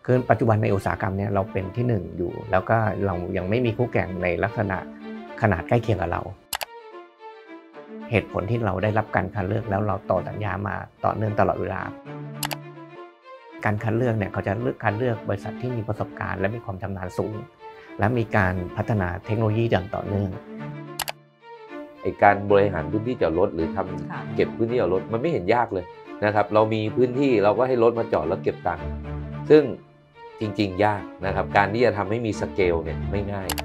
คือปัจจุบันในอุตสาหกรรมเนี่ยเราเป็นที่หนึ่งอยู่แล้วก็เรายังไม่มีคู่แข่งในลักษณะขนาดใกล้เคียงกับเราเหตุผลที่เราได้รับการคัดเลือกแล้วเราต่อสัญญามาต่อเนื่องตลอดเวลาการคัดเลือกเนี่ยเขาจะคัดเลือกบริษัทที่มีประสบการณ์และมีความชำนาญสูงและมีการพัฒนาเทคโนโลยีอย่างต่อเนื่องการบริหารพื้นที่จอดรถหรือทำเก็บพื้นที่จอดรถมันไม่เห็นยากเลยนะครับเรามีพื้นที่เราก็ให้รถมาจอดแล้วเก็บตังค์ซึ่งจริงๆยากนะครับการที่จะทำให้มีสเกลเนี่ยไม่ง่าย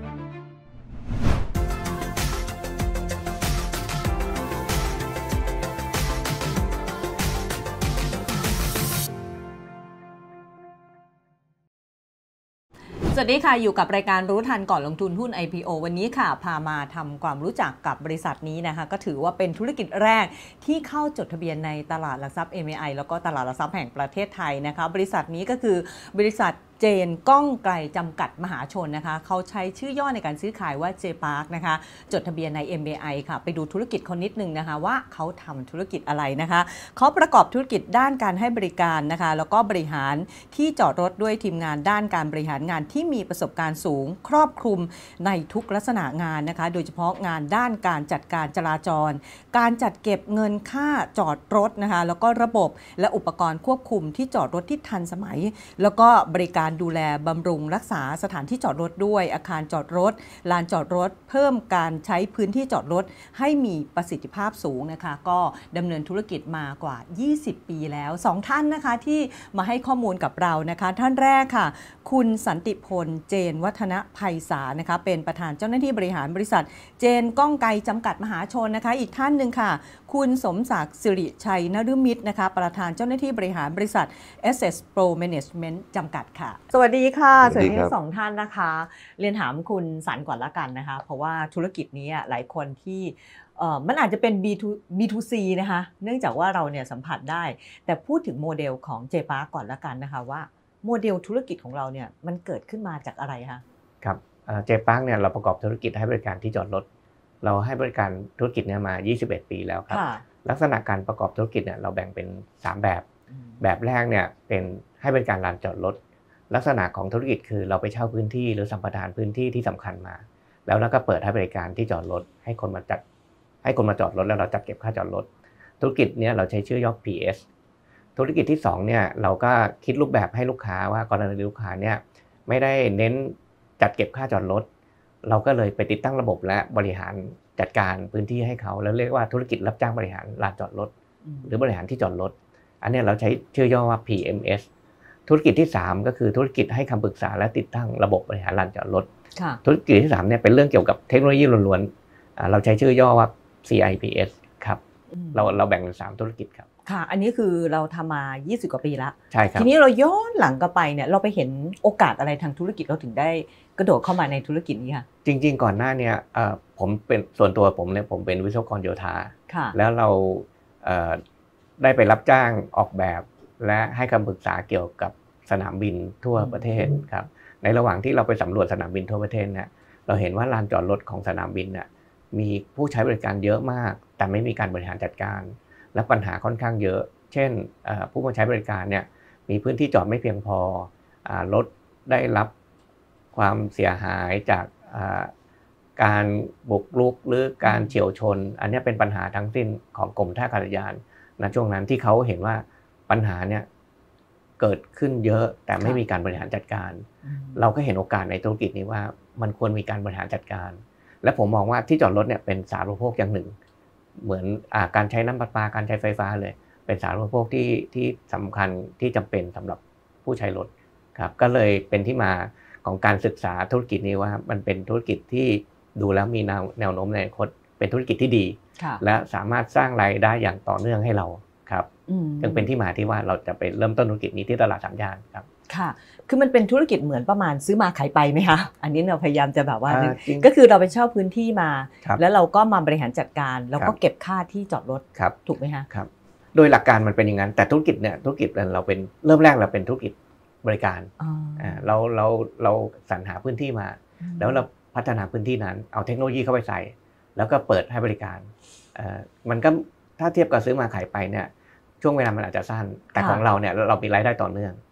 สวัสดีค่ะอยู่กับรายการรู้ทันก่อนลงทุนหุ้น IPO วันนี้ค่ะพามาทำความรู้จักกับบริษัทนี้นะคะก็ถือว่าเป็นธุรกิจแรกที่เข้าจดทะเบียนในตลาดหลักทรัพย์ MAI แล้วก็ตลาดหลักทรัพย์แห่งประเทศไทยนะคะบริษัทนี้ก็คือบริษัทเจนก้องไกลจำกัดมหาชนนะคะเขาใช้ชื่อย่อในการซื้อขายว่า J Park นะคะจดทะเบียนใน MAI ค่ะไปดูธุรกิจเขานิดนึงนะคะว่าเขาทำธุรกิจอะไรนะคะเขาประกอบธุรกิจด้านการให้บริการนะคะแล้วก็บริหารที่จอดรถด้วยทีมงานด้านการบริหารงานที่มีประสบการณ์สูงครอบคลุมในทุกลักษณะงานนะคะโดยเฉพาะงานด้านการจัดการจราจรการจัดเก็บเงินค่าจอดรถนะคะแล้วก็ระบบและอุปกรณ์ควบคุมที่จอดรถที่ทันสมัยแล้วก็บริการดูแลบำรุงรักษาสถานที่จอดรถด้วยอาคารจอดรถลานจอดรถเพิ่มการใช้พื้นที่จอดรถให้มีประสิทธิภาพสูงนะคะก็ดำเนินธุรกิจมากว่า20ปีแล้ว2ท่านนะคะที่มาให้ข้อมูลกับเรานะคะท่านแรกค่ะคุณสันติพลเจนวัฒนไพศาลนะคะเป็นประธานเจ้าหน้าที่บริหารบริษัทเจนก้องไกลจำกัดมหาชนนะคะอีกท่านหนึ่งค่ะคุณสมศักดิ์สิริชัยนฤมิตรนะคะประธานเจ้าหน้าที่บริหารบริษัท SS Pro Management จำกัดค่ะสวัสดีค่ะสวัสดีทั้งสองท่านนะคะเรียนถามคุณสันก่อนละกันนะคะเพราะว่าธุรกิจนี้หลายคนที่มันอาจจะเป็น B2C นะคะเนื่องจากว่าเราเนี่ยสัมผัสได้แต่พูดถึงโมเดลของ J Park ก่อนละกันนะคะว่าโมเดลธุรกิจของเราเนี่ยมันเกิดขึ้นมาจากอะไรคะครับJ Park เนี่ยเราประกอบธุรกิจให้บริการที่จอดรถเราให้บริการธุรกิจเนี่ยมา21ปีแล้วครับลักษณะการประกอบธุรกิจเนี่ยเราแบ่งเป็น3แบบแรกเนี่ยเป็นให้บริการลานจอดรถลักษณะของธุรกิจคือเราไปเช่าพื้นที่หรือสัมปทานพื้นที่ที่สำคัญมาแล้วก็เปิดให้บริการที่จอดรถให้คนมาจอดรถแล้วเราจัดเก็บค่าจอดรถธุรกิจเนี่ยเราใช้ชื่อย่อ PS ธุรกิจที่2เนี่ยเราก็คิดรูปแบบให้ลูกค้าว่ากรณีลูกค้าเนี่ยไม่ได้เน้นจัดเก็บค่าจอดรถเราก็เลยไปติดตั้งระบบและบริหารจัดการพื้นที่ให้เขาแล้วเรียกว่าธุรกิจรับจ้างบริหารลานจอดรถหรือบริหารที่จอดรถอันนี้เราใช้ชื่อย่อว่า PMS ธุรกิจที่3ก็คือธุรกิจให้คำปรึกษาและติดตั้งระบบบริหารลานจอดรถธุรกิจที่3เนี่ยเป็นเรื่องเกี่ยวกับเทคโนโลยีล้วนๆเราใช้ชื่อย่อว่า CIPS ครับเราแบ่งเป็น3ธุรกิจครับค่ะอันนี้คือเราทำมา20กว่าปีแล้วใช่ครับทีนี้เราย้อนหลังกลับไปเนี่ยเราไปเห็นโอกาสอะไรทางธุรกิจเราถึงได้กระโดดเข้ามาในธุรกิจนี้ค่ะจริงๆก่อนหน้าเนี่ยผมเป็นส่วนตัวผมเนี่ยผมเป็นวิศวกรโยธาแล้วเราได้ไปรับจ้างออกแบบและให้คำปรึกษาเกี่ยวกับสนามบินทั่วประเทศครับในระหว่างที่เราไปสำรวจสนามบินทั่วประเทศเนี่ยเราเห็นว่าลานจอดรถของสนามบินเนี่ยมีผู้ใช้บริการเยอะมากแต่ไม่มีการบริหารจัดการและปัญหาค่อนข้างเยอะเช่นผู้มาใช้บริการเนี่ยมีพื้นที่จอดไม่เพียงพอรถได้รับความเสียหายจากการบุกรุกหรือการเฉี่ยวชนอันนี้เป็นปัญหาทั้งสิ้นของกรมท่าอากาศยานณช่วงนั้นที่เขาเห็นว่าปัญหาเนี่ยเกิดขึ้นเยอะแต่ไม่มีการบริหารจัดการเราก็เห็นโอกาสในธุรกิจนี้ว่ามันควรมีการบริหารจัดการและผมมองว่าที่จอดรถเนี่ยเป็นสาธารณูปโภคอย่างหนึ่งเหมือนการใช้น้ำประปาการใช้ไฟฟ้าเลยเป็นสาธารณูปโภคที่สำคัญที่จำเป็นสำหรับผู้ใช้รถครับก็เลยเป็นที่มาของการศึกษาธุรกิจนี้ว่ามันเป็นธุรกิจที่ดูแล้วมีแนวโน้มในอนาคตเป็นธุรกิจที่ดีและสามารถสร้างรายได้อย่างต่อเนื่องให้เราครับจึงเป็นที่มาที่ว่าเราจะไปเริ่มต้นธุรกิจนี้ที่ตลาดสามย่านครับค่ะคือมันเป็นธุรกิจเหมือนประมาณซื้อมาขายไปไหมคะอันนี้เราพยายามจะแบบว่าก็คือเราไปเช่าพื้นที่มาแล้วเราก็มาบริหารจัดการแล้วก็เก็บค่าที่จอดรถถูกไหมคะครับโดยหลักการมันเป็นอย่างนั้นแต่ธุรกิจเราเป็นเริ่มแรกเราเป็นธุรกิจบริการเราสรรหาพื้นที่มาแล้วเราพัฒนาพื้นที่นั้นเอาเทคโนโลยีเข้าไปใส่แล้วก็เปิดให้บริการมันก็ถ้าเทียบกับซื้อมาขายไปเนี่ยช่วงเวลามันอาจจะสั้นแต่ของเราเนี่ยเรามีรายได้ต่อเนื่อง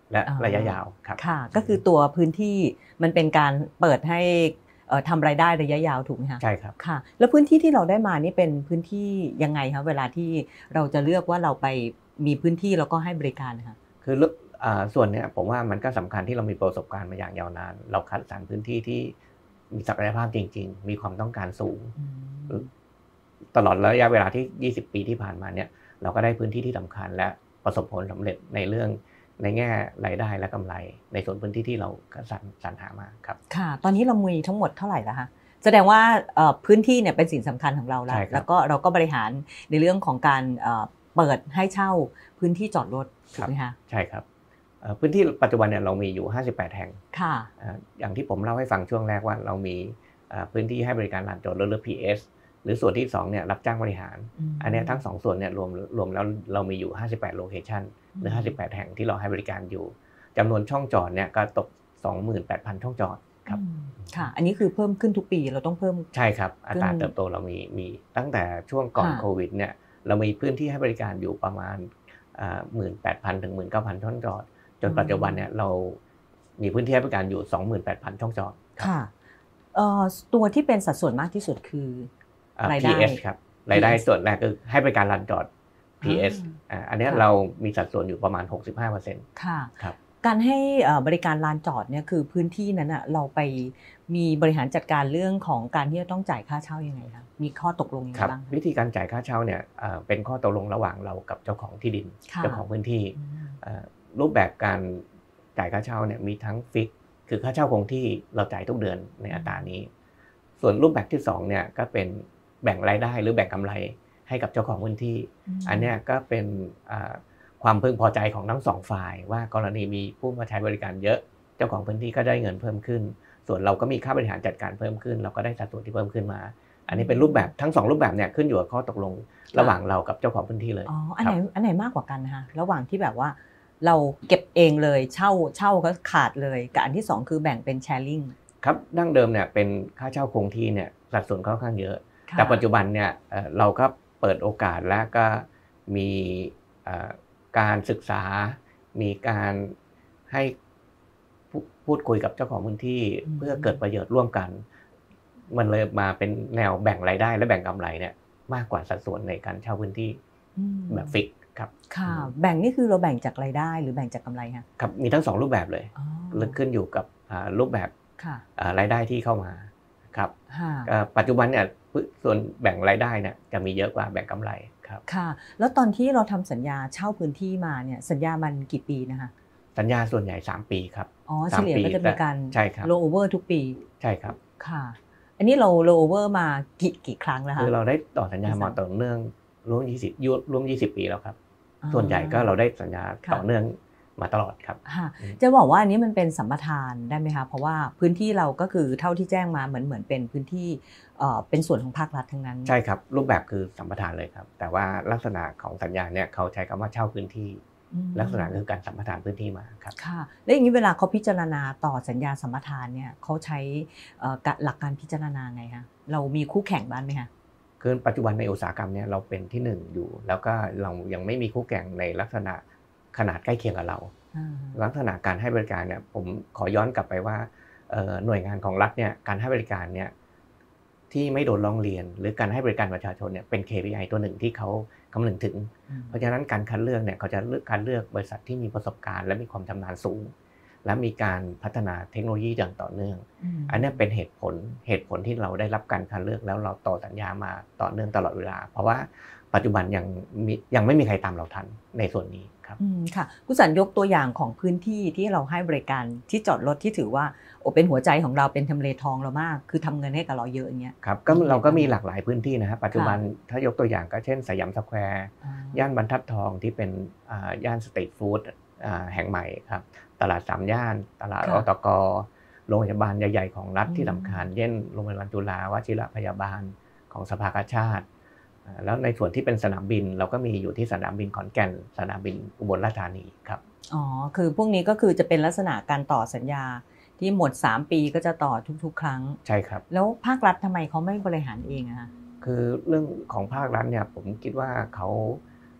และระยะยาวครับค่ะก็คือตัวพื้นที่มันเป็นการเปิดให้ทำรายได้ระยะยาวถูกไหมคะใช่ครับค่ะแล้วพื้นที่ที่เราได้มานี่เป็นพื้นที่ยังไงคะเวลาที่เราจะเลือกว่าเราไปมีพื้นที่แล้วก็ให้บริการนะคะคือส่วนนี้ผมว่ามันก็สำคัญที่เรามีประสบการณ์มาอย่างยาวนานเราคัดสรรพื้นที่ที่มีศักยภาพจริงๆมีความต้องการสูงตลอดระยะเวลาที่20 ปีที่ผ่านมาเนี่ยเราก็ได้พื้นที่ที่สำคัญและประสบผลสำเร็จในเรื่องในแง่รายได้และกำไรในส่วนพื้นที่ที่เราสรรหามาครับค่ะตอนนี้เรามีทั้งหมดเท่าไหร่แล้วคะแสดงว่าพื้นที่เนี่ยเป็นสิ่งสำคัญของเราแล้วก็เราก็บริหารในเรื่องของการเปิดให้เช่าพื้นที่จอดรถถูกไหมคะใช่ครับพื้นที่ปัจจุบันเนี่ยเรามีอยู่58แห่งค่ะอย่างที่ผมเล่าให้ฟังช่วงแรกว่าเรามีพื้นที่ให้บริการลานจอดรถหรือ PS หรือส่วนที่2เนี่ยรับจ้างบริหารอันนี้ทั้ง2ส่วนเนี่ยรวมแล้วเรามีอยู่58โลเคชั่นหรือ58แห่งที่เราให้บริการอยู่จำนวนช่องจอดเนี่ยก็ตก 28,000 ช่องจอดครับค่ะอันนี้คือเพิ่มขึ้นทุกปีเราต้องเพิ่มใช่ครับอัตราเติบโตเรามีตั้งแต่ช่วงก่อนโควิดเนี่ยเรามีพื้นที่ให้บริการอยู่ประมาณ18,000 ถึง 19,000 ช่องจอดจนปัจจุบันเนี่ยเรามีพื้นที่ให้บริการอยู่ 28,000 ช่องจอดค่ะตัวที่เป็นสัดส่วนมากที่สุดคือรายได้ PS ครับรายได้ส่วนแรกคือให้บริการลานจอด PS อันนี้เรามีสัดส่วนอยู่ประมาณ 65% ค่ะครับการให้บริการลานจอดเนี่ยคือพื้นที่นั้นอ่ะเราไปมีบริหารจัดการเรื่องของการที่จะต้องจ่ายค่าเช่ายังไงคะมีข้อตกลงยังไงบ้างวิธีการจ่ายค่าเช่าเนี่ยเป็นข้อตกลงระหว่างเรากับเจ้าของที่ดินเจ้าของพื้นที่รูปแบบการจ่ายค่าเช่าเนี่ยมีทั้งฟิกคือค่าเช่าคงที่เราจ่ายทุกเดือนในอัตรานี้ส่วนรูปแบบที่2เนี่ยก็เป็นแบ่งรายได้หรือแบ่งกำไรให้กับเจ้าของพื้นที่อันนี้ก็เป็นความพึงพอใจของทั้ง2ฝ่ายว่ากรณีมีผู้มาใช้บริการเยอะเจ้าของพื้นที่ก็ได้เงินเพิ่มขึ้นส่วนเราก็มีค่าบริหารจัดการเพิ่มขึ้นเราก็ได้สัดส่วนที่เพิ่มขึ้นมาอันนี้เป็นรูปแบบทั้ง2รูปแบบเนี่ยขึ้นอยู่กับข้อตกลงระหว่างเรากับเจ้าของพื้นที่เลยอ๋ออันไหนมากกว่ากันนะคะระหว่างที่แบบว่าเราเก็บเองเลยเช่าก็ขาดเลยกับอันที่2คือแบ่งเป็นแชร์ลิงครับดั้งเดิมเนี่ยเป็นค่าเช่าคงที่เนี่ยสัดส่วนค่อนข้างเยอะแต่ปัจจุบันเนี่ยเราก็เปิดโอกาสและก็มีการศึกษามีการให้พูดคุยกับเจ้าของพื้นที่เพื่อเกิดประโยชน์ร่วมกันมันเลยมาเป็นแนวแบ่งรายได้และแบ่งกำไรเนี่ยมากกว่าสัดส่วนในการเช่าพื้นที่แบบฟิกครับค่ะแบ่งนี่คือเราแบ่งจากรายได้หรือแบ่งจากกำไรคะครับมีทั้ง2รูปแบบเลยขึ้นอยู่กับรูปแบบรายได้ที่เข้ามาครับปัจจุบันเนี่ยส่วนแบ่งรายได้เนี่ยจะมีเยอะกว่าแบ่งกำไรครับค่ะแล้วตอนที่เราทำสัญญาเช่าพื้นที่มาเนี่ยสัญญามันกี่ปีนะคะสัญญาส่วนใหญ่3 ปีครับอ๋อเฉลี่ยก็จะมีการ roll over ทุกปีใช่ครับค่ะอันนี้เรา roll over มากี่ครั้งแล้วคะคือเราได้ต่อสัญญามาต่อเนื่องร่วม20 ปีแล้วครับส่วนใหญ่ก็เราได้สัญญาต่อเนื่องมาตลอดครับจะบอกว่าอันนี้มันเป็นสัมปทานได้ไหมคะเพราะว่าพื้นที่เราก็คือเท่าที่แจ้งมาเหมือนเป็นพื้นที่เป็นส่วนของภาครัฐทั้งนั้นใช่ครับรูปแบบคือสัมปทานเลยครับแต่ว่าลักษณะของสัญญาเนี่ยเขาใช้คำว่าเช่าพื้นที่ลักษณะคือการสัมปทานพื้นที่มาครับค่ะแล้วอย่างนี้เวลาเขาพิจารณาต่อสัญญาสัมปทานเนี่ยเขาใช้หลักการพิจารณาไงคะเรามีคู่แข่งบ้างไหมคะคือปัจจุบันในอุตสาหกรรมเนี่ยเราเป็นที่1อยู่แล้วก็เรายังไม่มีคู่แข่งในลักษณะขนาดใกล้เคียงกับเราลักษณะการให้บริการเนี่ยผมขอย้อนกลับไปว่าหน่วยงานของรัฐเนี่ยการให้บริการเนี่ยที่ไม่โดนร้องเรียนหรือการให้บริการประชาชนเนี่ยเป็น KPI ตัวหนึ่งที่เขาคำนึงถึงเพราะฉะนั้นการคัดเลือกเนี่ยเขาจะเลือกการเลือกบริษัทที่มีประสบการณ์และมีความชำนาญสูงและมีการพัฒนาเทคโนโลยีอย่างต่อเนื่องอันนี้เป็นเหตุผลที่เราได้รับการคัดเลือกแล้วเราต่อสัญญามาต่อเนื่องตลอดเวลาเพราะว่าปัจจุบันยังไม่มีใครตามเราทันในส่วนนี้ครับค่ะคุณสันยกตัวอย่างของพื้นที่ที่เราให้บริการที่จอดรถที่ถือว่าเป็นหัวใจของเราเป็นทำเลทองเรามากคือทำเงินให้กับเราเยอะอย่างเงี้ยครับก็เราก็มีหลากหลายพื้นที่นะครับปัจจุบันถ้ายกตัวอย่างก็เช่นสยามสแควร์ย่านบรรทัดทองที่เป็นย่านสตรีทฟู้ดแห่งใหม่ครับตลาด3 ย่านตลาดอตกโรงพยาบาลใหญ่ๆของรัฐที่สำคัญเช่นโรงพยาบาลจุฬาวชิรพยาบาลของสภากาชาดแล้วในส่วนที่เป็นสนามบินเราก็มีอยู่ที่สนามบินขอนแก่นสนามบินอุบลราชธานีครับอ๋อคือพวกนี้ก็คือจะเป็นลักษณะการต่อสัญญาที่หมด3 ปีก็จะต่อทุกๆครั้งใช่ครับแล้วภาครัฐทำไมเขาไม่บริหารเองอะคะคือเรื่องของภาครัฐเนี่ยผมคิดว่าเขา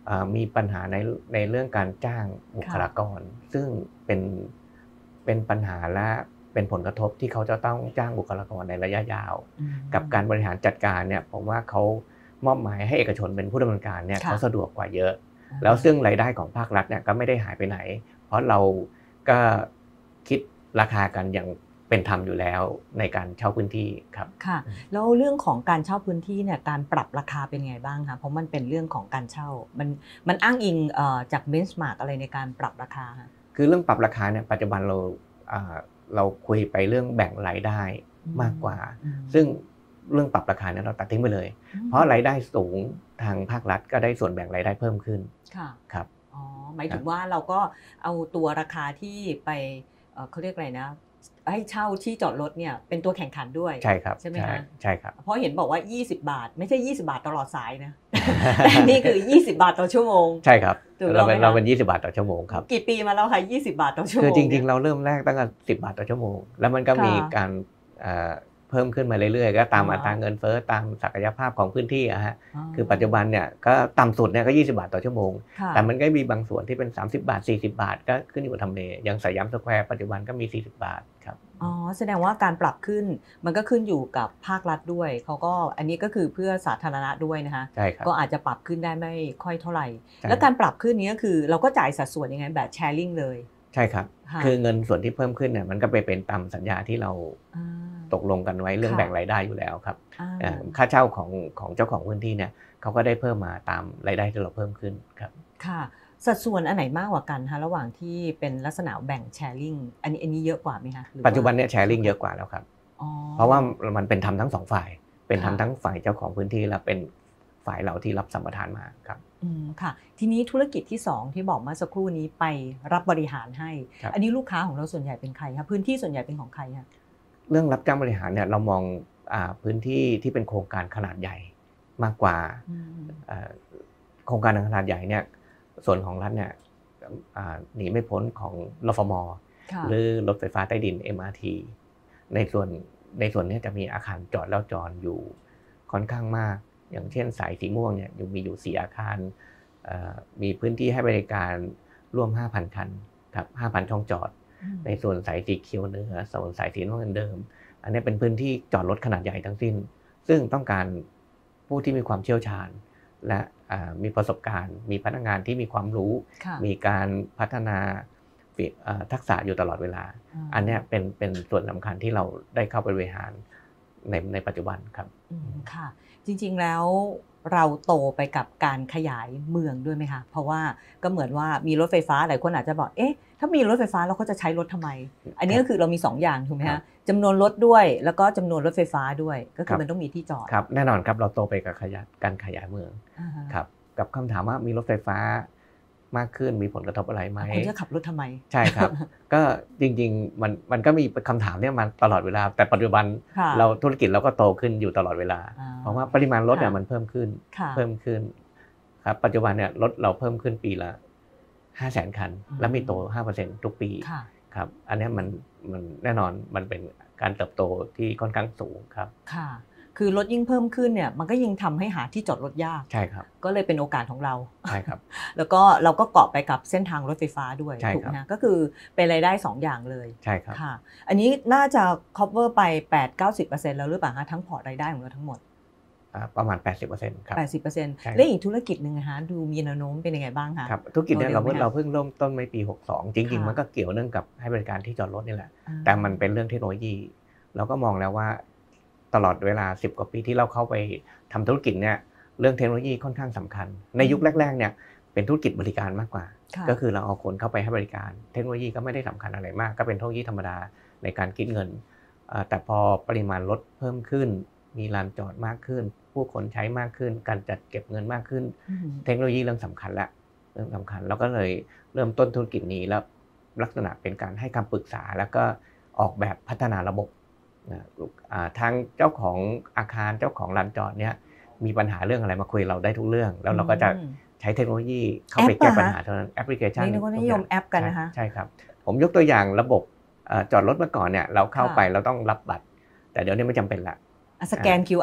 มีปัญหาในเรื่องการจ้างบุคลากรซึ่งเป็นปัญหาและเป็นผลกระทบที่เขาจะต้องจ้างบุคลากรในระยะยาวกับการบริหารจัดการเนี่ยผมว่าเขามอบหมายให้เอกชนเป็นผู้ดำเนินการเนี่ยเขาสะดวกกว่าเยอะแล้วซึ่งรายได้ของภาครัฐเนี่ยก็ไม่ได้หายไปไหนเพราะเราก็คิดราคากันอย่างเป็นธรรมอยู่แล้วในการเช่าพื้นที่ครับค่ะแล้วเรื่องของการเช่าพื้นที่เนี่ยการปรับราคาเป็นไงบ้างคะเพราะมันเป็นเรื่องของการเช่ามันอ้างอิงจากเบนช์มาร์กอะไรในการปรับราคาคือเรื่องปรับราคาเนี่ยปัจจุบันเราคุยไปเรื่องแบ่งรายได้มากกว่าซึ่งเรื่องปรับราคาเนี่ยเราตัดทิ้งไปเลยเพราะรายได้สูงทางภาครัฐก็ได้ส่วนแบ่งรายได้เพิ่มขึ้นครับอ๋อหมายถึงว่าเราก็เอาตัวราคาที่ไปเขาเรียกอะไรนะให้เช่าที่จอดรถเนี่ยเป็นตัวแข่งขันด้วยใช่ครับใช่ไหมคะใช่ครับเพราะเห็นบอกว่า20 บาทไม่ใช่20 บาทตลอดสายนะแต่นี่คือ20 บาทต่อชั่วโมงใช่ครับเราเป็น20 บาทต่อชั่วโมงครับกี่ปีมาแล้วคะ20 บาทต่อชั่วโมงคือจริงๆเราเริ่มแรกตั้งแต่10 บาทต่อชั่วโมงแล้วมันก็มีการเพิ่มขึ้นมาเรื่อยๆก็ตามอัตราเงินเฟ้อตามศักยภาพของพื้นที่อะฮะคือปัจจุบันเนี่ยก็ต่ำสุดเนี่ยก็20 บาทต่อชั่วโมงแต่มันก็มีบางส่วนที่เป็น30 บาท40 บาทก็ขึ้นอยู่กับทำเลอย่างสยามสแควร์ปัจจุบันก็มี40 บาทครับอ๋อแสดงว่าการปรับขึ้นมันก็ขึ้นอยู่กับภาครัฐด้วยเขาก็อันนี้ก็คือเพื่อสาธารณะด้วยนะคะใช่ครับก็อาจจะปรับขึ้นได้ไม่ค่อยเท่าไหร่แล้วการปรับขึ้นนี้ก็คือเราก็จ่ายสัดส่วนยังไงแบบแชร์ลิงเลยใช่ครับคือเงินส่วนที่เพิ่มขึ้นเนี่ยมันก็ไปเป็นตามสัญญาที่เราตกลงกันไว้เรื่องแบ่งรายได้อยู่แล้วครับค่าเช่าของเจ้าของพื้นที่เนี่ยเขาก็ได้เพิ่มมาตามรายได้ที่เราเพิ่มขึ้นครับค่ะสัดส่วนอันไหนมากกว่ากันคะระหว่างที่เป็นลักษณะแบ่งแชร์ลิงอันนี้เยอะกว่าไหมคะปัจจุบันเนี่ยแชร์ลิงเยอะกว่าแล้วครับเพราะว่ามันเป็นทำทั้งสองฝ่ายเป็นทำทั้งฝ่ายเจ้าของพื้นที่และเป็นฝ่ายเราที่รับสัมปทานมาครับค่ะทีนี้ธุรกิจที่2ที่บอกเมื่อสักครู่นี้ไปรับบริหารให้อันนี้ลูกค้าของเราส่วนใหญ่เป็นใครคะพื้นที่ส่วนใหญ่เป็นของใครคะเรื่องรับจ้างบริหารเนี่ยเรามองพื้นที่ที่เป็นโครงการขนาดใหญ่มากกว่าโครงการขนาดใหญ่เนี่ยส่วนของรัฐเนี่ยหนีไม่พ้นของรฟม.หรือรถไฟฟ้าใต้ดิน MRT ในส่วนนี้จะมีอาคารจอดแล้วจอดอยู่ค่อนข้างมากอย่างเช่นสายสีม่วงเนี่ยมีอยู่4อาคารมีพื้นที่ให้บริการร่วม 5,000 คันครับ 5,000 ช่องจอดในส่วนสายสีเขียวเหนือส่วนสายสีน้ำเงินเดิมอันนี้เป็นพื้นที่จอดรถขนาดใหญ่ทั้งสิ้นซึ่งต้องการผู้ที่มีความเชี่ยวชาญและมีประสบการณ์มีพนักงานที่มีความรู้มีการพัฒนาทักษะอยู่ตลอดเวลาอันนี้เป็นส่วนสำคัญที่เราได้เข้าไปบริหารในปัจจุบันครับค่ะจริงๆแล้วเราโตไปกับการขยายเมืองด้วยไหมคะเพราะว่าก็เหมือนว่ามีรถไฟฟ้าหลายคนอาจจะบอกถ้ามีรถไฟฟ้าเราก็จะใช้รถทำไมอันนี้ก็คือเรามี2อย่างถูกไหมคะจำนวนรถด้วยแล้วก็จำนวนรถไฟฟ้าด้วยก็คือมันต้องมีที่จอดครับแน่นอนครับเราโตไปกับการขยายเมืองครับกับคำถามว่ามีรถไฟฟ้ามากขึ้นมีผลกระทบอะไรไหมคุณจะขับรถทำไมใช่ครับก็จริงๆมันก็มีคำถามเนี่ยมาตลอดเวลาแต่ปัจจุบันเราธุรกิจเราก็โตขึ้นอยู่ตลอดเวลาเพราะว่าปริมาณรถเนี่ยมันเพิ่มขึ้นครับปัจจุบันเนี่ยรถเราเพิ่มขึ้นปีละ 500,000 คันและมีโต 5% ทุกปีครับอันนี้มันแน่นอนมันเป็นการเติบโตที่ค่อนข้างสูงครับค่ะคือรถยิ่งเพิ่มขึ้นเนี่ยมันก็ยิ่งทำให้หาที่จอดรถยากใช่ครับก็เลยเป็นโอกาสของเราใช่ครับแล้วก็เราก็เกาะไปกับเส้นทางรถไฟฟ้าด้วยถูกไหมก็คือเป็นรายได้2อย่างเลยใช่ครับค่ะอันนี้น่าจะ cover ไป 8-90% แล้วหรือเปล่าคะทั้งพอร์ตรายได้ของเราทั้งหมดประมาณ 80% ครับ 80% และอีกธุรกิจนึงนะคะดูมีแนวโน้มเป็นยังไงบ้างคะครับธุรกิจเนี่ยเราเพิ่งเริ่มต้นในปี62จริงๆมันก็เกี่ยวเนื่องกับให้บริการที่จอดรถนี่แหละแต่มันเป็นเรื่องเทคโนโลยีเราก็มองแล้วว่าตลอดเวลา10 กว่าปีที่เราเข้าไปทำธุรกิจเนี่ยเรื่องเทคโนโลยีค่อนข้างสำคัญในยุคแรกๆเนี่ยเป็นธุรกิจบริการมากกว่าก็คือเราเอาคนเข้าไปให้บริการเทคโนโลยีก็ไม่ได้สำคัญอะไรมากก็เป็นเทคโนโลยีธรรมดาในการคิดเงินแต่พอปริมาณรถเพิ่มขึ้นมีลานจอดมากขึ้นผู้คนใช้มากขึ้นการจัดเก็บเงินมากขึ้นเทคโนโลยีเรื่องสำคัญละเรื่องสำคัญเราก็เลยเริ่มต้นธุรกิจนี้แล้วลักษณะเป็นการให้คำปรึกษาแล้วก็ออกแบบพัฒนาระบบทางเจ้าของอาคารเจ้าของลานจอดเนี่ยมีปัญหาเรื่องอะไรมาคุยเราได้ทุกเรื่องแล้วเราก็จะใช้เทคโนโลยีเข้าไปแก้ปัญหาเท่านั้นแอปพลิเคชันนี่ก็นิยมแอปกันนะคะใช่ครับผมยกตัวอย่างระบบจอดรถเมื่อก่อนเนี่ยเราเข้าไปเราต้องรับบัตรแต่เดี๋ยวนี้ไม่จำเป็นละสแกน QR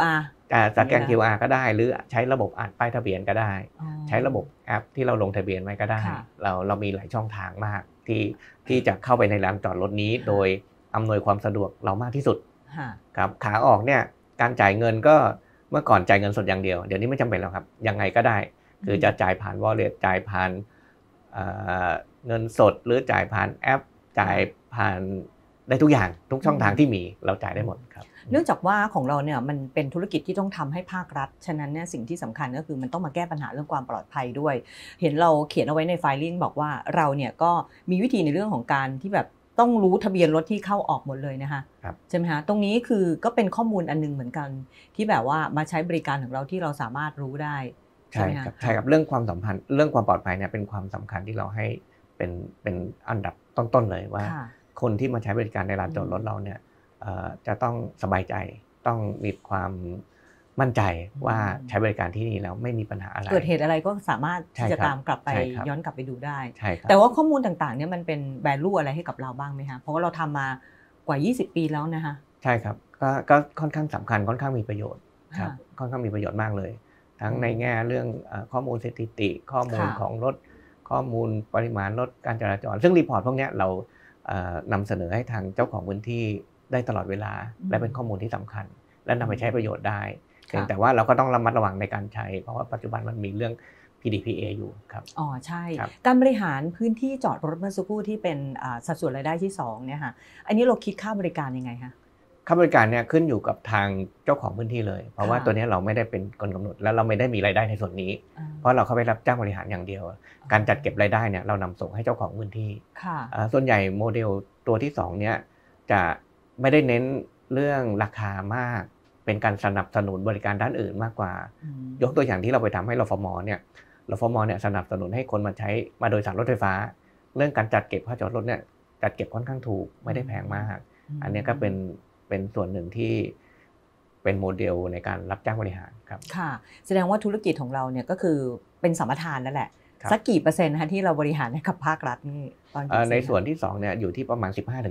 สแกน QR ก็ได้หรือใช้ระบบอ่านป้ายทะเบียนก็ได้ใช้ระบบแอปที่เราลงทะเบียนไว้ก็ได้เรามีหลายช่องทางมากที่จะเข้าไปในลานจอดรถนี้โดยอำนวยความสะดวกเรามากที่สุดครับขาออกเนี่ยการจ่ายเงินก็เมื่อก่อนจ่ายเงินสดอย่างเดียวเดี๋ยวนี้ไม่จำเป็นแล้วครับยังไงก็ได้คือจะจ่ายผ่าน wallet จ่ายผ่านเงินสดหรือจ่ายผ่านแอปจ่ายผ่านได้ทุกอย่างทุกช่องทางที่มีเราจ่ายได้หมดครับเนื่องจากว่าของเราเนี่ยมันเป็นธุรกิจที่ต้องทำให้ภาครัฐฉะนั้นเนี่ยสิ่งที่สำคัญก็คือมันต้องมาแก้ปัญหาเรื่องความปลอดภัยด้วยเห็นเราเขียนเอาไว้ในไฟลิ่งบอกว่าเราเนี่ยก็มีวิธีในเรื่องของการที่แบบต้องรู้ทะเบียนรถที่เข้าออกหมดเลยนะคะใช่ไหมคะตรงนี้คือก็เป็นข้อมูลอันนึงเหมือนกันที่แบบว่ามาใช้บริการของเราที่เราสามารถรู้ได้ใช่ครับเรื่องความสัมพันธ์เรื่องความปลอดภัยเนี่ยเป็นความสำคัญที่เราให้เป็นอันดับต้นๆเลยว่าคนที่มาใช้บริการในลานจอดรถเราเนี่ยจะต้องสบายใจต้องมีความมั่นใจว่าใช้บริการที่นี่แล้วไม่มีปัญหาอะไรเกิดเหตุอะไรก็สามารถที่จะตามกลับไปย้อนกลับไปดูได้แต่ว่าข้อมูลต่างๆเนี่ยมันเป็น value อะไรให้กับเราบ้างไหมคะเพราะว่าเราทำมากว่า20ปีแล้วนะคะใช่ครับก็ค่อนข้างสำคัญค่อนข้างมีประโยชน์ครับค่อนข้างมีประโยชน์มากเลยทั้งในแง่เรื่องข้อมูลสถิติข้อมูลของรถข้อมูลปริมาณรถการจราจรซึ่งรีพอร์ตพวกนี้เรานำเสนอให้ทางเจ้าของพื้นที่ได้ตลอดเวลาและเป็นข้อมูลที่สำคัญและนำไปใช้ประโยชน์ได้แต่ว่าเราก็ต้องระมัดระวังในการใช้เพราะว่าปัจจุบันมันมีเรื่อง PDPA อยู่ครับอ๋อใช่การบริหารพื้นที่จอดรถเมื่อสักครู่ที่เป็นสัดส่วนรายได้ที่2เนี่ยค่ะอันนี้เราคิดค่าบริการยังไงคะค่าบริการเนี่ยขึ้นอยู่กับทางเจ้าของพื้นที่เลยเพราะว่าตัวนี้เราไม่ได้เป็นคนกำหนดและเราไม่ได้มีรายได้ในส่วนนี้เพราะเราเข้าไปรับจ้างบริหารอย่างเดียวการจัดเก็บรายได้เนี่ยเรานำส่งให้เจ้าของพื้นที่ส่วนใหญ่โมเดลตัวที่2เนี่ยจะไม่ได้เน้นเรื่องราคามากเป็นการสนับสนุนบริการด้านอื่นมากกว่ายกตัวอย่างที่เราไปทำให้รฟม.เนี่ยสนับสนุนให้คนมาโดยสารรถไฟฟ้าเรื่องการจัดเก็บค่าจอดรถเนี่ยจัดเก็บค่อนข้างถูกไม่ได้แพงมากอันนี้ก็เป็นส่วนหนึ่งที่เป็นโมเดลในการรับจ้างบริหารครับค่ะแสดงว่าธุรกิจของเราเนี่ยก็คือเป็นสัมปทานนั่นแหละสักกี่เปอร์เซ็นต์นะคะที่เราบริหารให้กับภาครัฐนี่ตอนในส่วนที่2เนี่ยอยู่ที่ประมาณ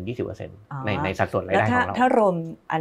15-20% ในสัดส่วนรายได้ของเราถ้ารวมอัน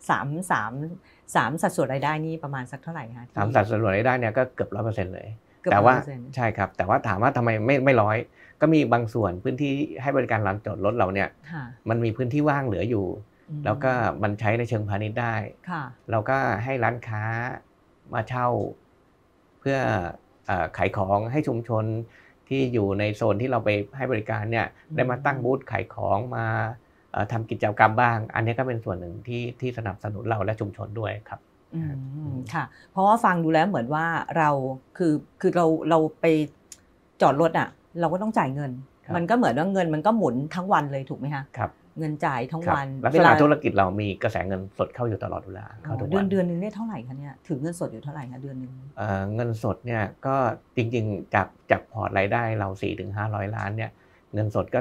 3สัดส่วนรายได้นี่ประมาณสักเท่าไหร่คะ 3สัดส่วนรายได้เนี่ยก็เกือบ 100% เลยแต่ว่าใช่ครับแต่ว่าถามว่าทำไมไม่100ก็มีบางส่วนพื้นที่ให้บริการลานจอดรถเราเนี่ยมันมีพื้นที่ว่างเหลืออยู่แล้วก็มันใช้ในเชิงพาณิชย์ได้เราก็ให้ร้านค้ามาเช่าเพื่อขายของให้ชุมชนที่อยู่ในโซนที่เราไปให้บริการเนี่ยได้มาตั้งบูธขายของมาทำกิจกรรมบ้างอันนี้ก็เป็นส่วนหนึ่งที่สนับสนุนเราและชุมชนด้วยครับค่ะเพราะว่าฟังดูแล้วเหมือนว่าเราคือเราไปจอดรถอ่ะเราก็ต้องจ่ายเงินมันก็เหมือนว่าเงินมันก็หมุนทั้งวันเลยถูกไหมคะครับเงินจ่ายทั้งวันลักษณะธุรกิจเรามีกระแสเงินสดเข้าอยู่ตลอดเวลาเข้าทุกวันเดือนนึงได้เท่าไหร่คะเนี่ยถือเงินสดอยู่เท่าไหร่คะเดือนนึงเงินสดเนี่ยก็จริงๆจากพอร์ตรายได้เรา 4-500 ล้านเนี่ยเงินสดก็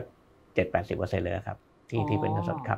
7-80% เลยครับที่เป็นเงินสดครับ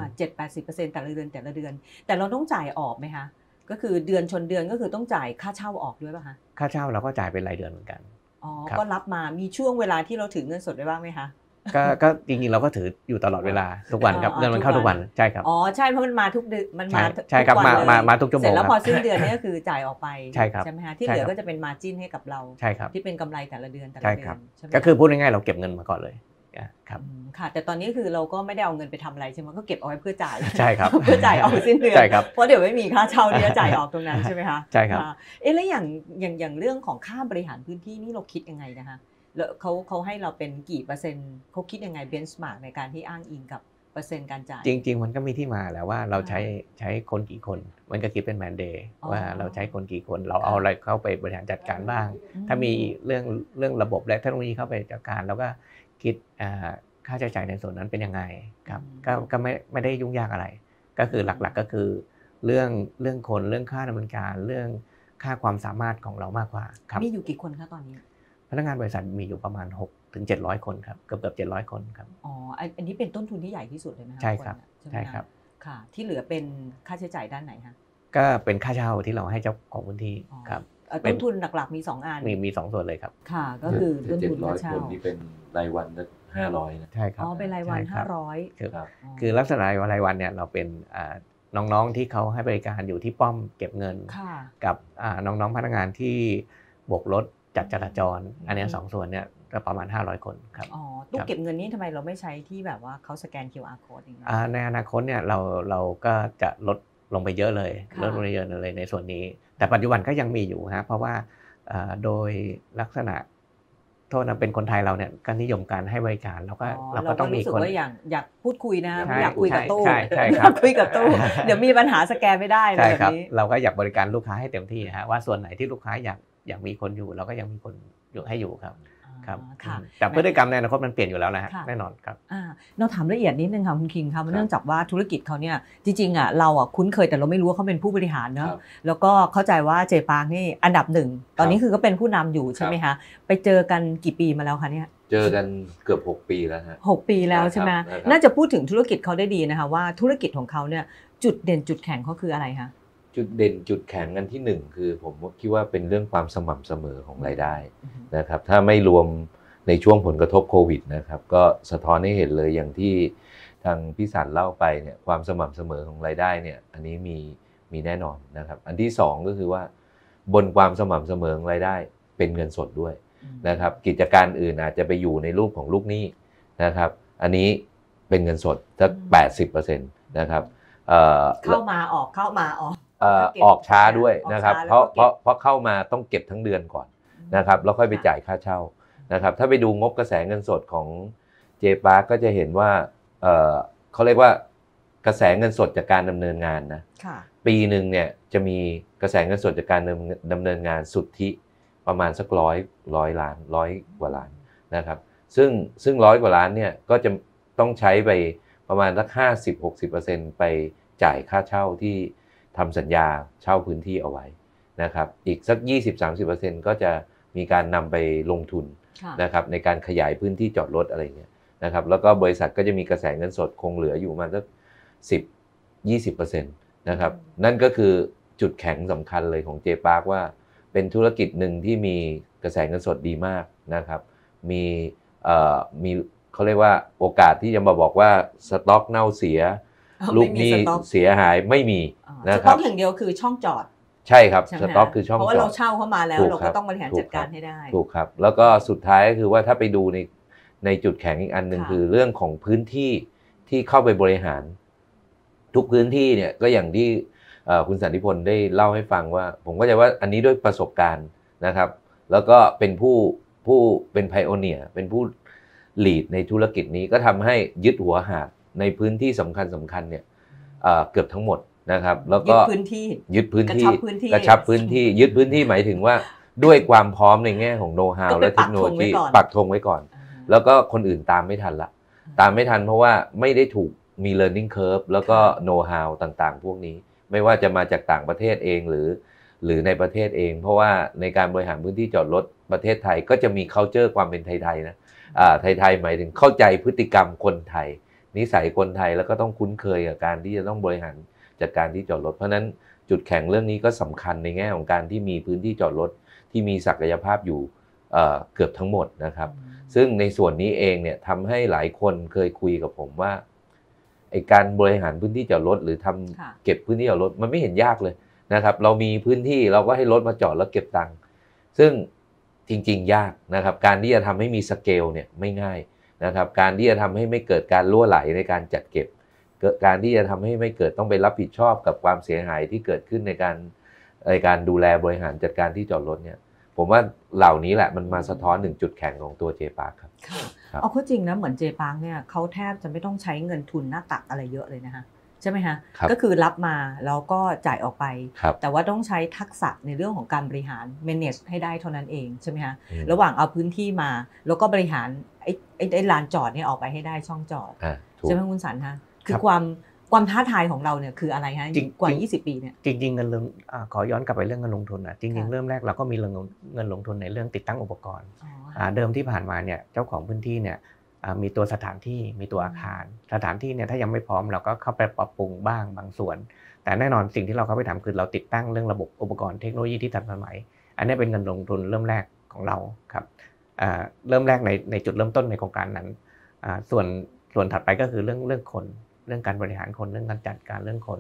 7-80% แต่ละเดือนแต่เราต้องจ่ายออกไหมคะก็คือเดือนชนเดือนก็คือต้องจ่ายค่าเช่าออกด้วยป่ะคะค่าเช่าเราก็จ่ายเป็นรายเดือนเหมือนกันก็รับมามีช่วงเวลาที่เราถือเงินสดได้บ้างไหมคะก็จริงๆเราก็ถืออยู่ตลอดเวลาทุกวันครับเงินมันเข้าทุกวันใช่ครับใช่เพราะมันมาทุกเดือนมันมาใช่ครับมาทุกชั่วโมงเสร็จแล้วพอสิ้นเดือนนี่ก็คือจ่ายออกไปใช่ครับใช่ไหมคะที่เหลือก็จะเป็นมาร์จิ้นให้กับเราใช่ครับที่เป็นกำไรแต่ละเดือนก็คือพูดง่ายๆเราเก็บเงินมาก่อนเลยครับค่ะแต่ตอนนี้คือเราก็ไม่ได้เอาเงินไปทำอะไรใช่ไหมก็เก็บเอาไว้เพื่อจ่ายใช่ครับเพื่อจ่ายออกสิ้นเดือนเพราะเดี๋ยวไม่มีค่าเช่าที่จะจ่ายออกตรงนั้นใช่ไหมคะใช่ครับแล้วอย่างเรื่องของค่าบริหารพื้นที่นี่เราคิดยังไงนะคะแล้วเขาให้เราเป็นกี่เปอร์เซ็นต์เขาคิดยังไงเบนช์มาร์กในการที่อ้างอิงกับเปอร์เซ็นต์การจ่ายจริงๆมันก็มีที่มาแหละว่าเราใช้คนกี่คนมันก็คิดเป็นแมนเดย์ว่าเราใช้คนกี่คนเราเอาอะไรเข้าไปบริหารจัดการบ้างถ้ามีเรื่องระบบและเทคโนโลยีเข้าไปจัดการแล้วก็คิดค่าใช้จ่ายในส่วนนั้นเป็นยังไงครับก็ไม่ได้ยุ่งยากอะไรก็คือหลักๆก็คือเรื่องคนเรื่องค่าดำเนินการเรื่องค่าความสามารถของเรามากกว่าครับมีอยู่กี่คนคะตอนนี้พนักงานบริษัทมีอยู่ประมาณ6-700 คนครับเกือบ700 คนครับอันนี้เป็นต้นทุนที่ใหญ่ที่สุดเลยไหมคะใช่ครับใช่ครับค่ะที่เหลือเป็นค่าใช้จ่ายด้านไหนคะก็เป็นค่าเช่าที่เราให้เจ้าของพื้นที่ครับต้นทุนหลักๆมี2อันมี2ส่วนเลยครับค่ะก็คือต้นทุนค่าเช่าที่เป็นรายวัน500นะใช่ครับเป็นรายวัน500 คือลักษณะรายวันเนี่ยเราเป็นน้องๆที่เขาให้บริการอยู่ที่ป้อมเก็บเงินกับน้องๆพนักงานที่โบกรถจัดจราจรอันนี้2ส่วนเนี่ยก็ประมาณ500 คนครับอ๋อตู้เก็บเงินนี่ทำไมเราไม่ใช้ที่แบบว่าเขาสแกน QR code อย่างนี้ในอนาคตเนี่ยเราก็จะลดลงไปเยอะเลยลดลงไปเยอะเลยในส่วนนี้แต่ปัจจุบันก็ยังมีอยู่ฮะเพราะว่าโดยลักษณะโทษนะเป็นคนไทยเราเนี่ยก็นิยมการให้บริการเราก็ต้องมีคนอยากพูดคุยนะอยากคุยกับตู้ใช่ครับคุยกับตู้เดี๋ยวมีปัญหาสแกนไม่ได้ใช่ครับเราก็อยากบริการลูกค้าให้เต็มที่ฮะว่าส่วนไหนที่ลูกค้าอยากมีคนอยู่เราก็ยังมีคนอยู่ให้อยู่ครับแต่พฤติกรรมในอนาคตมันเปลี่ยนอยู่แล้วนะฮะแน่นอนครับเราถามละเอียดนิดนึงค่ะคุณคิงครับเนื่องจากว่าธุรกิจเขาเนี่ยจริงๆเราคุ้นเคยแต่เราไม่รู้ว่าเขาเป็นผู้บริหารเนาะแล้วก็เข้าใจว่าเจปาร์คนี่อันดับ1ตอนนี้คือก็เป็นผู้นำอยู่ใช่ไหมคะไปเจอกันกี่ปีมาแล้วคะเนี่ยเจอกันเกือบ6 ปีแล้วฮะ 6 ปีแล้วใช่ไหมน่าจะพูดถึงธุรกิจเขาได้ดีนะคะว่าธุรกิจของเขาเนี่ยจุดเด่นจุดแข็งเขาคืออะไรคะจุดเด่นจุดแข็งกันที่1คือผมคิดว่าเป็นเรื่องความสม่ำเสมอของรายได้นะครับถ้าไม่รวมในช่วงผลกระทบโควิดนะครับก็สะท้อนให้เห็นเลยอย่างที่ทางพี่สันเล่าไปเนี่ยความสม่ำเสมอของรายได้เนี่ยอันนี้มีแน่นอนนะครับอันที่2ก็คือว่าบนความสม่ำเสมอของรายได้เป็นเงินสดด้วยนะครับกิจการอื่นอาจจะไปอยู่ในรูปของลูกหนี้นะครับอันนี้เป็นเงินสดสัก 80% นะครับเข้ามาออกเข้ามาออกช้าด้วยนะครับเพราะเข้ามาต้องเก็บทั้งเดือนก่อนนะครับแล้วค่อยไปจ่ายค่าเช่านะครับถ้าไปดูงบกระแสเงินสดของเจปาร์คก็จะเห็นว่าเขาเรียกว่ากระแสเงินสดจากการดำเนินงานนะปีหนึ่งเนี่ยจะมีกระแสเงินสดจากการดำเนินงานสุทธิประมาณสักร้อยล้าน100 กว่าล้านนะครับซึ่ง100 กว่าล้านเนี่ยก็จะต้องใช้ไปประมาณสัก50-60%ไปจ่ายค่าเช่าที่ทำสัญญาเช่าพื้นที่เอาไว้นะครับอีกสัก 20-30% ก็จะมีการนำไปลงทุนนะครับในการขยายพื้นที่จอดรถอะไรเงี้ยนะครับแล้วก็บริษัทก็จะมีกระแสเงินสดคงเหลืออยู่มาสัก10-20%นะครับนั่นก็คือจุดแข็งสำคัญเลยของเจปาร์คว่าเป็นธุรกิจหนึ่งที่มีกระแสเงินสดดีมากนะครับมีเขาเรียกว่าโอกาสที่จะมาบอกว่าสต็อกเน่าเสียลูกหนี้เสียหายไม่มีนะครับสต็อกอย่างเดียวคือช่องจอดใช่ครับสต็อกคือช่องจอดเพราะว่าเราเช่าเข้ามาแล้วเราก็ต้องบริหารจัดการให้ได้ถูกครับแล้วก็สุดท้ายก็คือว่าถ้าไปดูในจุดแข็งอีกอันหนึ่งคือเรื่องของพื้นที่ที่เข้าไปบริหารทุกพื้นที่เนี่ยก็อย่างที่คุณสันติพลได้เล่าให้ฟังว่าผมก็จะว่าอันนี้ด้วยประสบการณ์นะครับแล้วก็เป็นผู้เป็นไพโอเนียร์เป็นผู้ลีดในธุรกิจนี้ก็ทำให้ยึดหัวหาดในพื้นที่สำคัญเนี่ยเกือบทั้งหมดนะครับแล้วก็ยึดพื้นที่กระชับพื้นที่ยึดพื้นที่หมายถึงว่าด้วยความพร้อมในแง่ของโน้ตฮาวและเทคโนโลยีปักธงไว้ก่อนแล้วก็คนอื่นตามไม่ทันละตามไม่ทันเพราะว่าไม่ได้ถูกมี learning curve แล้วก็โน้ตฮาวต่างๆพวกนี้ไม่ว่าจะมาจากต่างประเทศเองหรือในประเทศเองเพราะว่าในการบริหารพื้นที่จอดรถประเทศไทยก็จะมี culture ความเป็นไทยๆนะไทยๆหมายถึงเข้าใจพฤติกรรมคนไทยนิสัยคนไทยแล้วก็ต้องคุ้นเคยกับการที่จะต้องบริหารจัดการที่จอดรถเพราะนั้นจุดแข็งเรื่องนี้ก็สำคัญในแง่ของการที่มีพื้นที่จอดรถที่มีศักยภาพอยู่เกือบทั้งหมดนะครับซึ่งในส่วนนี้เองเนี่ยทำให้หลายคนเคยคุยกับผมว่าไอ้การบริหารพื้นที่จอดรถหรือทำเก็บพื้นที่จอดรถมันไม่เห็นยากเลยนะครับเรามีพื้นที่เราก็ให้รถมาจอดแล้วเก็บตังค์ซึ่งจริงๆยากนะครับการที่จะทำให้มีสเกลเนี่ยไม่ง่ายนะครับการที่จะทำให้ไม่เกิดการรั่วไหลในการจัดเก็บการที่จะทำให้ไม่เกิดต้องไปรับผิดชอบกับความเสียหายที่เกิดขึ้นในการดูแลบริหารจัดการที่จอดรถเนี่ยผมว่าเหล่านี้แหละมันมาสะท้อนถึงจุดแข็งของตัวเจปาร์คครับเอาเข้าจริงนะเหมือนเจปาร์คเนี่ยเขาแทบจะไม่ต้องใช้เงินทุนหน้าตักอะไรเยอะเลยนะคะใช่ไหมฮะก็คือรับมาแล้วก็จ่ายออกไปแต่ว่าต้องใช้ทักษะในเรื่องของการบริหาร manage ให้ได้เท่านั้นเองใช่ไหมฮะระหว่างเอาพื้นที่มาแล้วก็บริหารไอ้ลานจอดเนี่ยออกไปให้ได้ช่องจอดใช่ไหมคุณสันฮะคือความท้าทายของเราเนี่ยคืออะไรฮะกว่า20 ปีเนี่ยจริงๆเงินลงขอย้อนกลับไปเรื่องเงินลงทุนนะจริงๆเริ่มแรกเราก็มีเงินลงทุนในเรื่องติดตั้งอุปกรณ์เดิมที่ผ่านมาเนี่ยเจ้าของพื้นที่เนี่ยมีตัวสถานที่มีตัวอาคารสถานที่เนี่ยถ้ายังไม่พร้อมเราก็เข้าไปปรับปรุงบ้างบางส่วนแต่แน่นอนสิ่งที่เราเข้าไปทำคือเราติดตั้งเรื่องระบบอุปกรณ์เทคโนโลยีที่ทันสมัยอันนี้เป็นเงินลงทุนเริ่มแรกของเราครับเริ่มแรกในจุดเริ่มต้นในโครงการนั้นส่วนถัดไปก็คือเรื่องคนเรื่องการบริหารคนเรื่องการจัดการเรื่องคน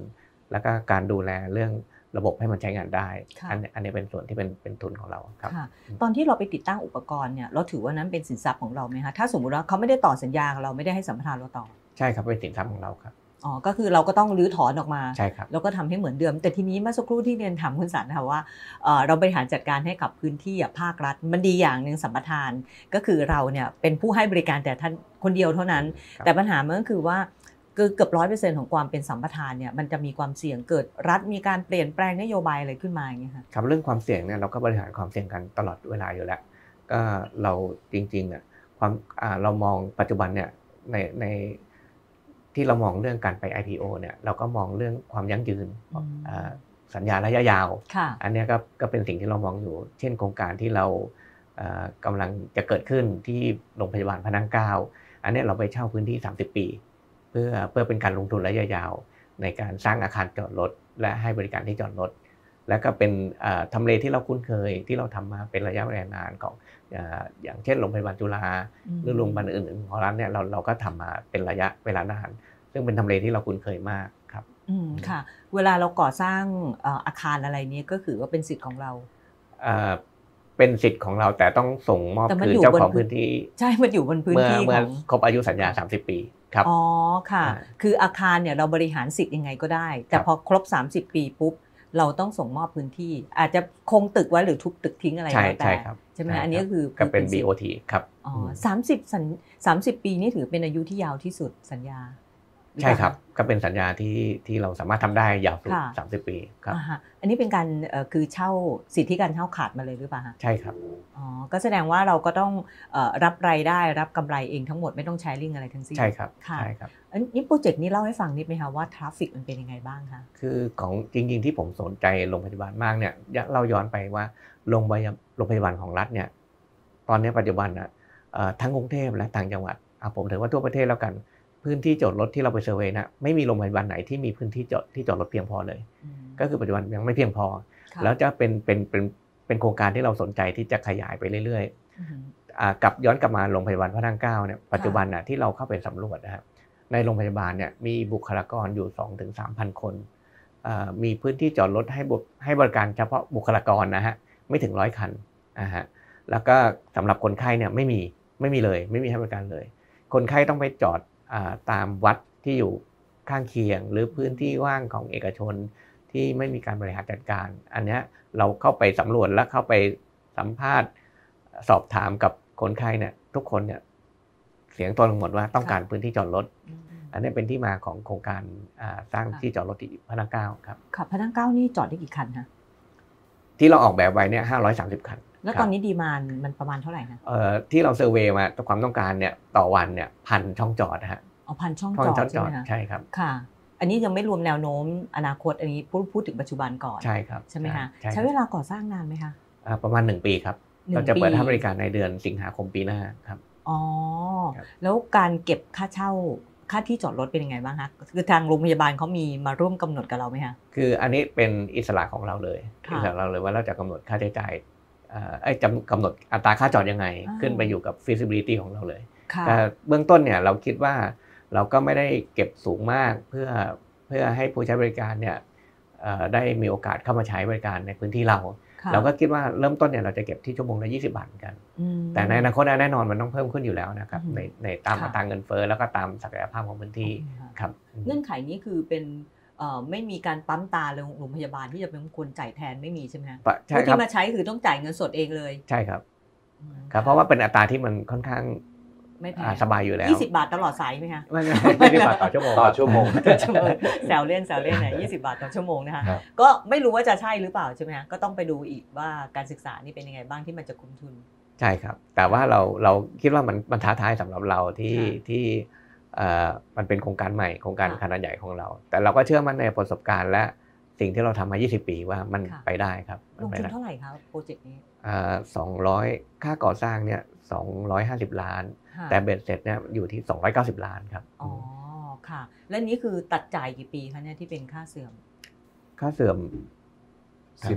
แล้วก็การดูแลเรื่องระบบให้มันใช้งานได้อันนี้เป็นส่วนที่เป็นทุนของเราครับตอนที่เราไปติดตั้งอุปกรณ์เนี่ยเราถือว่านั้นเป็นสินทรัพย์ของเราไหมคะถ้าสมมุติว่าเขาไม่ได้ต่อสัญญาเราไม่ได้ให้สัมปทานเราต่อใช่ครับเป็นสินทรัพย์ของเราครับก็คือเราก็ต้องรื้อถอนออกมาใช่ครับแล้วก็ทำให้เหมือนเดิมแต่ทีนี้เมื่อสักครู่ที่เรียนถามคุณสันค่ะว่าเราบริหารจัดการให้กับพื้นที่ภาครัฐมันดีอย่างนึงสัมปทานก็คือเราเนี่ยเป็นผู้ให้บริการแต่ท่านคนเดียวเท่านั้นแต่ปัญหามันก็คือว่าเกือบ 100% ของความเป็นสัมปทานเนี่ยมันจะมีความเสี่ยงเกิดรัฐมีการเปลี่ยนแปลงนโยบายอะไรขึ้นมาอย่างเงี้ยค่ะครับเรื่องความเสี่ยงเนี่ยเราก็บริหารความเสี่ยงกันตลอดเวลาอยู่แล้วก็เราจริงๆอ่ะความเรามองปัจจุบันเนี่ยในที่เรามองเรื่องการไป IPO เนี่ยเราก็มองเรื่องความยั่งยืนสัญญาระยะยาวอันนี้ก็เป็นสิ่งที่เรามองอยู่เช่นโครงการที่เรากำลังจะเกิดขึ้นที่โรงพยาบาลพระนั่งเกล้าอันนี้เราไปเช่าพื้นที่30 ปีเพื่อเป็นการลงทุนระยะยาวในการสร้างอาคารจอดรถและให้บริการที่จอดรถแล้วก็เป็นทำเลที่เราคุ้นเคยที่เราทำมาเป็นระยะเวลานานของอย่างเช่นโรงพยาบาลจุฬาหรือโรงพยาบาลอื่นๆของรัฐเนี่ยเราก็ทำมาเป็นระยะเวลานานซึ่งเป็นทำเลที่เราคุ้นเคยมากครับค่ะเวลาเราก่อสร้างอาคารอะไรนี้ก็คือว่าเป็นสิทธิ์ของเราเป็นสิทธิ์ของเราแต่ต้องส่งมอบคืนเจ้าของพื้นที่ใช่มันอยู่บนพื้นที่เมื่อครบอายุสัญญา30 ปีครับอ๋อค่ะคืออาคารเนี่ยเราบริหารสิทธิ์ยังไงก็ได้แต่พอครบ30 ปีปุ๊บเราต้องส่งมอบพื้นที่อาจจะคงตึกไว้หรือทุบตึกทิ้งอะไรก็แต่ใช่ไหมอันนี้ก็คือเป็น BOT ครับอ๋อ30 ปีนี่ถือเป็นอายุที่ยาวที่สุดสัญญาใช่ครับก็เป็นสัญญาที่เราสามารถทำได้ยาวสุด30 ปีครับอันนี้เป็นการคือเช่าสิทธิการเช่าขาดมาเลยหรือเปล่าใช่ครับก็แสดงว่าเราก็ต้องรับรายได้รับกำไรเองทั้งหมดไม่ต้องแชร์ลิงอะไรทั้งสิ้นใช่ครับใช่ครับอันนี้โปรเจกต์นี้เล่าให้ฟังนิดไหมคะว่าทราฟฟิกมันเป็นยังไงบ้างคะคือของจริงๆที่ผมสนใจโรงพยาบาลมากเนี่ยเราย้อนไปว่าโรงพยาบาลของรัฐเนี่ยตอนนี้ปัจจุบันนะทั้งกรุงเทพและต่างจังหวัดผมถือว่าทั่วประเทศแล้วกันพื้นที่จอดรถที่เราไปเซอร์เวย์นะไม่มีโรงพยาบาลไหนที่มีพื้นที่จอดรถเพียงพอเลยก็คือปัจจุบันยังไม่เพียงพอแล้วจะเป็นโครงการที่เราสนใจที่จะขยายไปเรื่อยๆกับย้อนกลับมาโรงพยาบาลพระนั่งเกล้าเนี่ยปัจจุบันที่เราเข้าไปสำรวจนะครับในโรงพยาบาลเนี่ยมีบุคลากรอยู่ 2-3,000 คนมีพื้นที่จอดรถให้บริการเฉพาะบุคลากรนะฮะไม่ถึง100 คันฮะแล้วก็สำหรับคนไข้เนี่ยไม่มีเลยไม่มีให้บริการเลยคนไข้ต้องไปจอดตามวัดที่อยู่ข้างเคียงหรือพื้นที่ว่างของเอกชนที่ไม่มีการบริหารจัดการอันนี้เราเข้าไปสำรวจและเข้าไปสัมภาษณ์สอบถามกับคนไข้เนี่ยทุกคนเนี่ยเสียงตรงหมดว่าต้องการพื้นที่จอดรถอันนี้เป็นที่มาของโครงการสร้างที่จอดรถที่พระนั่งเกล้าครับพระนั่งเกล้านี่จอดได้กี่คันคะที่เราออกแบบไว้เนี่ย530 คันแล้วตอนนี้ดีมานด์มันประมาณเท่าไหร่นะที่เราเซอร์เวย์มาความต้องการเนี่ยต่อวันเนี่ย1,000 ช่องจอดนะฮะ 1,000 ช่องจอดใช่ไหมคะใช่ครับค่ะอันนี้ยังไม่รวมแนวโน้มอนาคตอันนี้พูดถึงปัจจุบันก่อนใช่ครับใช่ไหมคะใช้เวลาก่อสร้างนานไหมคะประมาณ1 ปีครับเราจะเปิดให้บริการในเดือนสิงหาคมปีหน้าครับแล้วการเก็บค่าเช่าค่าที่จอดรถเป็นยังไงบ้างคะคือทางโรงพยาบาลเขามีมาร่วมกำหนดกับเราไหมคะคืออันนี้เป็นอิสระของเราเลยอิสระเราเลยว่าเราจะกำหนดค่าใช้จ่ายกำหนดอัตราค่าจอดยังไงขึ้นไปอยู่กับ feasibility ของเราเลยแต่เบื้องต้นเนี่ยเราคิดว่าเราก็ไม่ได้เก็บสูงมากเพื่อให้ผู้ใช้บริการเนี่ยได้มีโอกาสเข้ามาใช้บริการในพื้นที่เราก็คิดว่าเริ่มต้นเนี่ยเราจะเก็บที่ชั่วโมงละ20 บาทกันแต่ในอนาคตแน่นอนมันต้องเพิ่มขึ้นอยู่แล้วนะครับในตามอัตราเงินเฟ้อแล้วก็ตามศักยภาพของพื้นที่ครับเงื่อนไขนี้คือเป็นไม่มีการปั๊มตาโรงพยาบาลที่จะเป็นคนจ่ายแทนไม่มีใช่ไหมคะผู้ที่มาใช้คือต้องจ่ายเงินสดเองเลยใช่ครับเพราะว่าเป็นอัตราที่มันค่อนข้างสบายอยู่แล้ว 20 บาทตลอดสายไหมคะไม่20 บาทต่อชั่วโมงแซวเล่นนะ20 บาทต่อชั่วโมงนะคะก็ไม่รู้ว่าจะใช่หรือเปล่าใช่ไหมคะก็ต้องไปดูอีกว่าการศึกษานี่เป็นยังไงบ้างที่มันจะคุ้มทุนใช่ครับแต่ว่าเราคิดว่ามันท้าทายสำหรับเราที่มันเป็นโครงการใหม่โครงการขนาดใหญ่ของเราแต่เราก็เชื่อมั่นในประสบการณ์และสิ่งที่เราทำมา20 ปีว่ามันไปได้ครับลงทุนเท่าไหร่ครับโปรเจกต์นี้ 200ค่าก่อสร้างเนี่ย250 ล้านแต่เบ็ดเสร็จเนี่ยอยู่ที่290 ล้านครับอ๋อค่ะและนี้คือตัดจ่ายกี่ปีคะเนี่ยที่เป็นค่าเสื่อม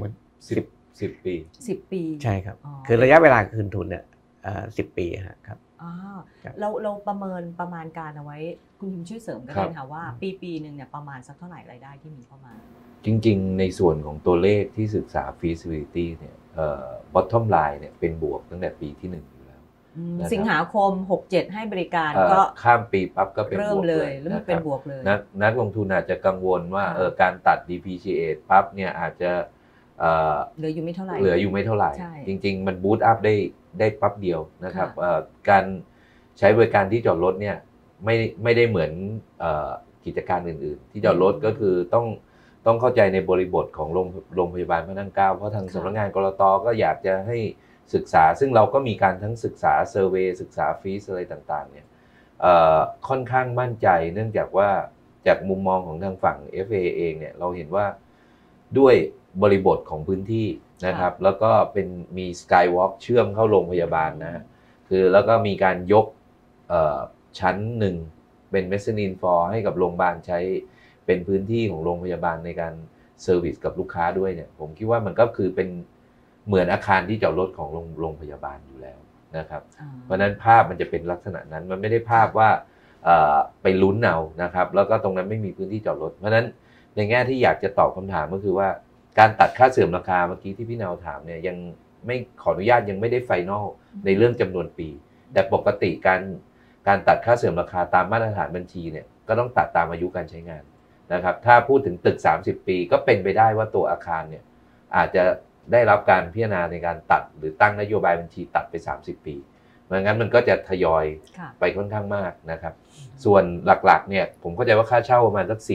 10 ปี 10 ปีใช่ครับคือระยะเวลาคืนทุนเนี่ย10 ปีครับเราประมาณการเอาไว้คุณพิมช่วยเสริมก็ได้ค่ะว่าปีหนึ่งเนี่ยประมาณสักเท่าไหร่รายได้ที่มีเข้ามาจริงๆในส่วนของตัวเลขที่ศึกษา feasibility เนี่ยbottom line เนี่ยเป็นบวกตั้งแต่ปีที่1อยู่แล้วสิงหาคม67ให้บริการก็ข้ามปีปั๊บก็เป็นบวกเริ่มเลยแล้วมันเป็นบวกเลยนักลงทุนอาจจะกังวลว่าการตัด depreciate ปั๊บเนี่ยอาจจะเหลืออยู่ไม่เท่าไหร่จริงๆมันบูตอัพได้ปั๊บเดียวนะครับการใช้บริการที่จอดรถเนี่ยไม่ได้เหมือนกิจการอื่นๆที่จอดรถก็คือต้องเข้าใจในบริบทของโรงพยาบาลพระนั่งเกล้าเพราะทางสำนักงานกรต.ก็อยากจะให้ศึกษาซึ่งเราก็มีการทั้งศึกษาเซอร์เวย์ศึกษาฟีสอะไรต่างๆเนี่ยค่อนข้างมั่นใจเนื่องจากว่าจากมุมมองของทางฝั่ง FA เองเนี่ยเราเห็นว่าด้วยบริบทของพื้นที่นะครับแล้วก็มีสกายวอล์กเชื่อมเข้าโรงพยาบาลนะคือแล้วก็มีการยกชั้นหนึ่งเป็นเมสซานีนฟลอร์ให้กับโรงพยาบาลใช้เป็นพื้นที่ของโรงพยาบาลในการเซอร์วิสกับลูกค้าด้วยเนี่ยผมคิดว่ามันก็คือเป็นเหมือนอาคารที่จอดรถของโรงพยาบาลอยู่แล้วนะครับเพราะนั้นภาพมันจะเป็นลักษณะนั้นมันไม่ได้ภาพว่าไปลุ้นเอานะครับแล้วก็ตรงนั้นไม่มีพื้นที่จอดรถเพราะนั้นในแง่ที่อยากจะตอบคำถามก็คือว่าการตัดค่าเสื่อมราคาเมื่อกี้ที่พี่นาวถามเนี่ยยังไม่ขออนุญาตยังไม่ได้ไฟนอลในเรื่องจำนวนปีแต่ปกติการตัดค่าเสื่อมราคาตามมาตรฐานบัญชีเนี่ยก็ต้องตัดตามอายุการใช้งานนะครับถ้าพูดถึงตึก30 ปีก็เป็นไปได้ว่าตัวอาคารเนี่ยอาจจะได้รับการพิจารณาในการตัดหรือตั้งนโยบายบัญชีตัดไป30 ปีไม่งั้นมันก็จะทยอยไปค่อนข้างมากนะครับส่วนหลักๆเนี่ยผมเข้าใจว่าค่าเช่าประมาณสัก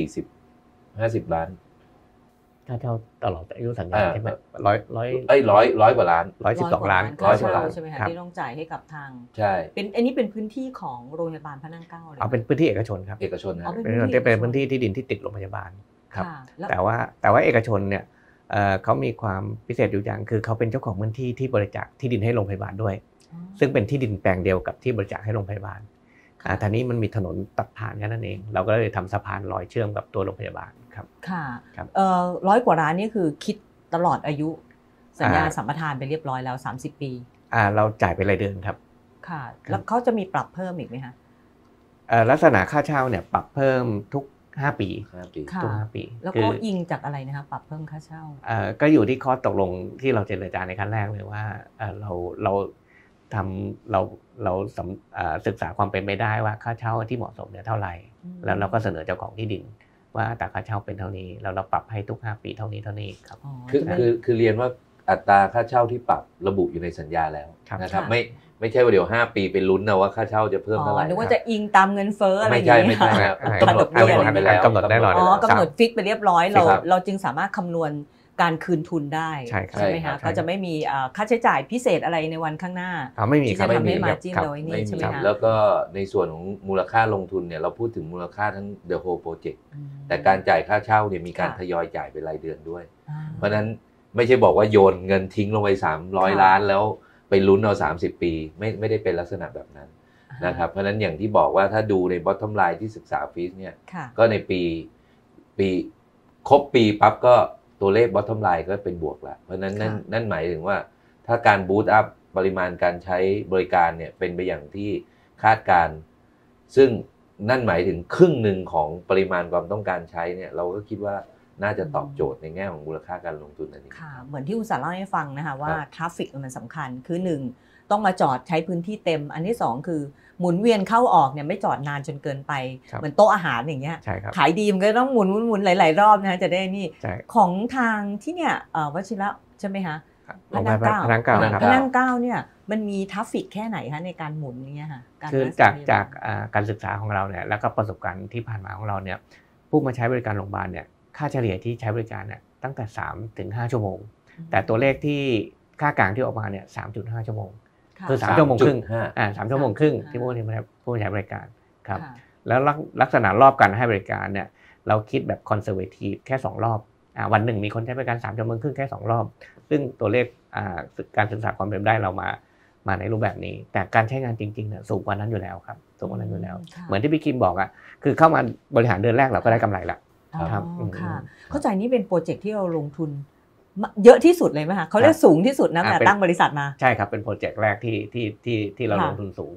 40-50 ล้านค่าเช่าตลอดอายุสัญญาใช่ไหมร้อยกว่าล้าน 112 ล้านค่าเช่าใช่ไหมคะที่ต้องจ่ายให้กับทางใช่อันนี้เป็นพื้นที่ของโรงพยาบาลพระนั่งเกล้าเลยเป็นพื้นที่เอกชนครับเอกชนนะเป็นพื้นที่ที่ดินที่ติดโรงพยาบาลครับแต่ว่าเอกชนเนี่ยเขามีความพิเศษอยู่อย่างคือเขาเป็นเจ้าของพื้นที่ที่บริจาคที่ดินให้โรงพยาบาลด้วยซึ่งเป็นที่ดินแปลงเดียวกับที่บริจาคให้โรงพยาบาลทีนี้มันมีถนนตัดผ่านแค่นั้นเองเราก็เลยทำสะพานลอยเชื่อมกับตัวโรงพยาบาลครับค่ะ100 กว่าล้านนี่คือคิดตลอดอายุสัญญาสัมปทานไปเรียบร้อยแล้ว30 ปีเราจ่ายไปรายเดือนครับค่ะแล้วเขาจะมีปรับเพิ่มอีกไหมคะลักษณะค่าเช่าเนี่ยปรับเพิ่มทุก5 ปีทุก5 ปีแล้วก็อิงจากอะไรนะคะปรับเพิ่มค่าเช่าก็อยู่ที่ข้อตกลงที่เราเจรจาในขั้นแรกเลยว่าเราศึกษาความเป็นไปได้ว่าค่าเช่าที่เหมาะสมเนี่ยเท่าไหร่แล้วเราก็เสนอเจ้าของที่ดินว่าอัตราค่าเช่าเป็นเท่านี้แล้วเราปรับให้ทุก5 ปีเท่านี้ครับคือเรียนว่าอัตราค่าเช่าที่ปรับระบุอยู่ในสัญญาแล้วนะครับไม่ใช่ว่าเดี๋ยว5 ปีไปลุ้นนะว่าค่าเช่าจะเพิ่มเท่าไหร่นึกว่าจะอิงตามเงินเฟ้ออะไรอย่างเงี้ยไม่ใช่กำหนดไปแล้วกำหนดแน่นอนกำหนดฟิกไปเรียบร้อยเราจึงสามารถคำนวณการคืนทุนได้ใช่ไหมคะก็จะไม่มีค่าใช้จ่ายพิเศษอะไรในวันข้างหน้าไม่มีครับไม่มีมาจิ้มเราไว้นี่ใช่ไหมคะแล้วก็ในส่วนของมูลค่าลงทุนเนี่ยเราพูดถึงมูลค่าทั้ง the whole project แต่การจ่ายค่าเช่าเนี่ยมีการทยอยจ่ายเป็นรายเดือนด้วยเพราะนั้นไม่ใช่บอกว่าโยนเงินทิ้งลงไป300 ล้านแล้วไปลุ้นเอา30 ปีไม่ได้เป็นลักษณะแบบนั้นนะครับเพราะนั้นอย่างที่บอกว่าถ้าดูใน bottom line ที่ศึกษาฟีสเนี่ยก็ในปีครบปีปั๊บก็ตัวเลข bottom line ก็เป็นบวกแล้วเพราะนั้นนั่นหมายถึงว่าถ้าการ boost up ปริมาณการใช้บริการเนี่ยเป็นไปอย่างที่คาดการซึ่งนั่นหมายถึงครึ่งหนึ่งของปริมาณความต้องการใช้เนี่ยเราก็คิดว่าน่าจะตอบโจทย์ในแง่ของมูลค่าการลงทุนอันนี้ค่ะเหมือนที่คุณสารเล่าให้ฟังนะคะว่าทราฟฟิกมันสำคัญคือ1ต้องมาจอดใช้พื้นที่เต็มอันที่2คือหมุนเวียนเข้าออกเนี่ยไม่จอดนานจนเกินไปเหมือนโต๊ะอาหารอย่างเงี้ยขายดีมันก็ต้องหมุนหลายๆรอบนะจะได้นี่ของทางที่เนี่ยวชิระใช่ไหมคะพระนั่งเกล้าเนี่ยมันมีทราฟฟิกแค่ไหนคะในการหมุนเนี่ยค่ะคือจากการศึกษาของเราเนี่ยแล้วก็ประสบการณ์ที่ผ่านมาของเราเนี่ยผู้มาใช้บริการโรงพยาบาลเนี่ยค่าเฉลี่ยที่ใช้บริการเนี่ยตั้งแต่3 ถึง 5 ชั่วโมงแต่ตัวเลขที่ค่ากลางที่ออกมาเนี่ย 3.5 ชั่วโมงคือ3 ชั่วโมงครึ่ง3 ชั่วโมงครึ่งที่ผู้ใช้บริการครับแล้วลักษณะรอบการให้บริการเนี่ยเราคิดแบบคอนเซอร์เวทีฟแค่2 รอบวันหนึ่งมีคนใช้บริการ3 ชั่วโมงครึ่งแค่2 รอบซึ่งตัวเลขการศึกษาความเป็นไปได้เรามาในรูปแบบนี้แต่การใช้งานจริงๆเนี่ยสูงกว่านั้นอยู่แล้วครับสูงกว่านั้นอยู่แล้วเหมือนที่พี่คิมบอกคือเข้ามาบริหารเดือนแรกเราก็ได้กำไรละครับค่ะเข้าใจนี่เป็นโปรเจกต์ที่เราลงทุนเยอะที่สุดเลยไหมคะเขาเรียกสูงที่สุดนะแต่ตั้งบริษัทมาใช่ครับเป็นโปรเจกต์แรกที่เราลงทุนสูงครับ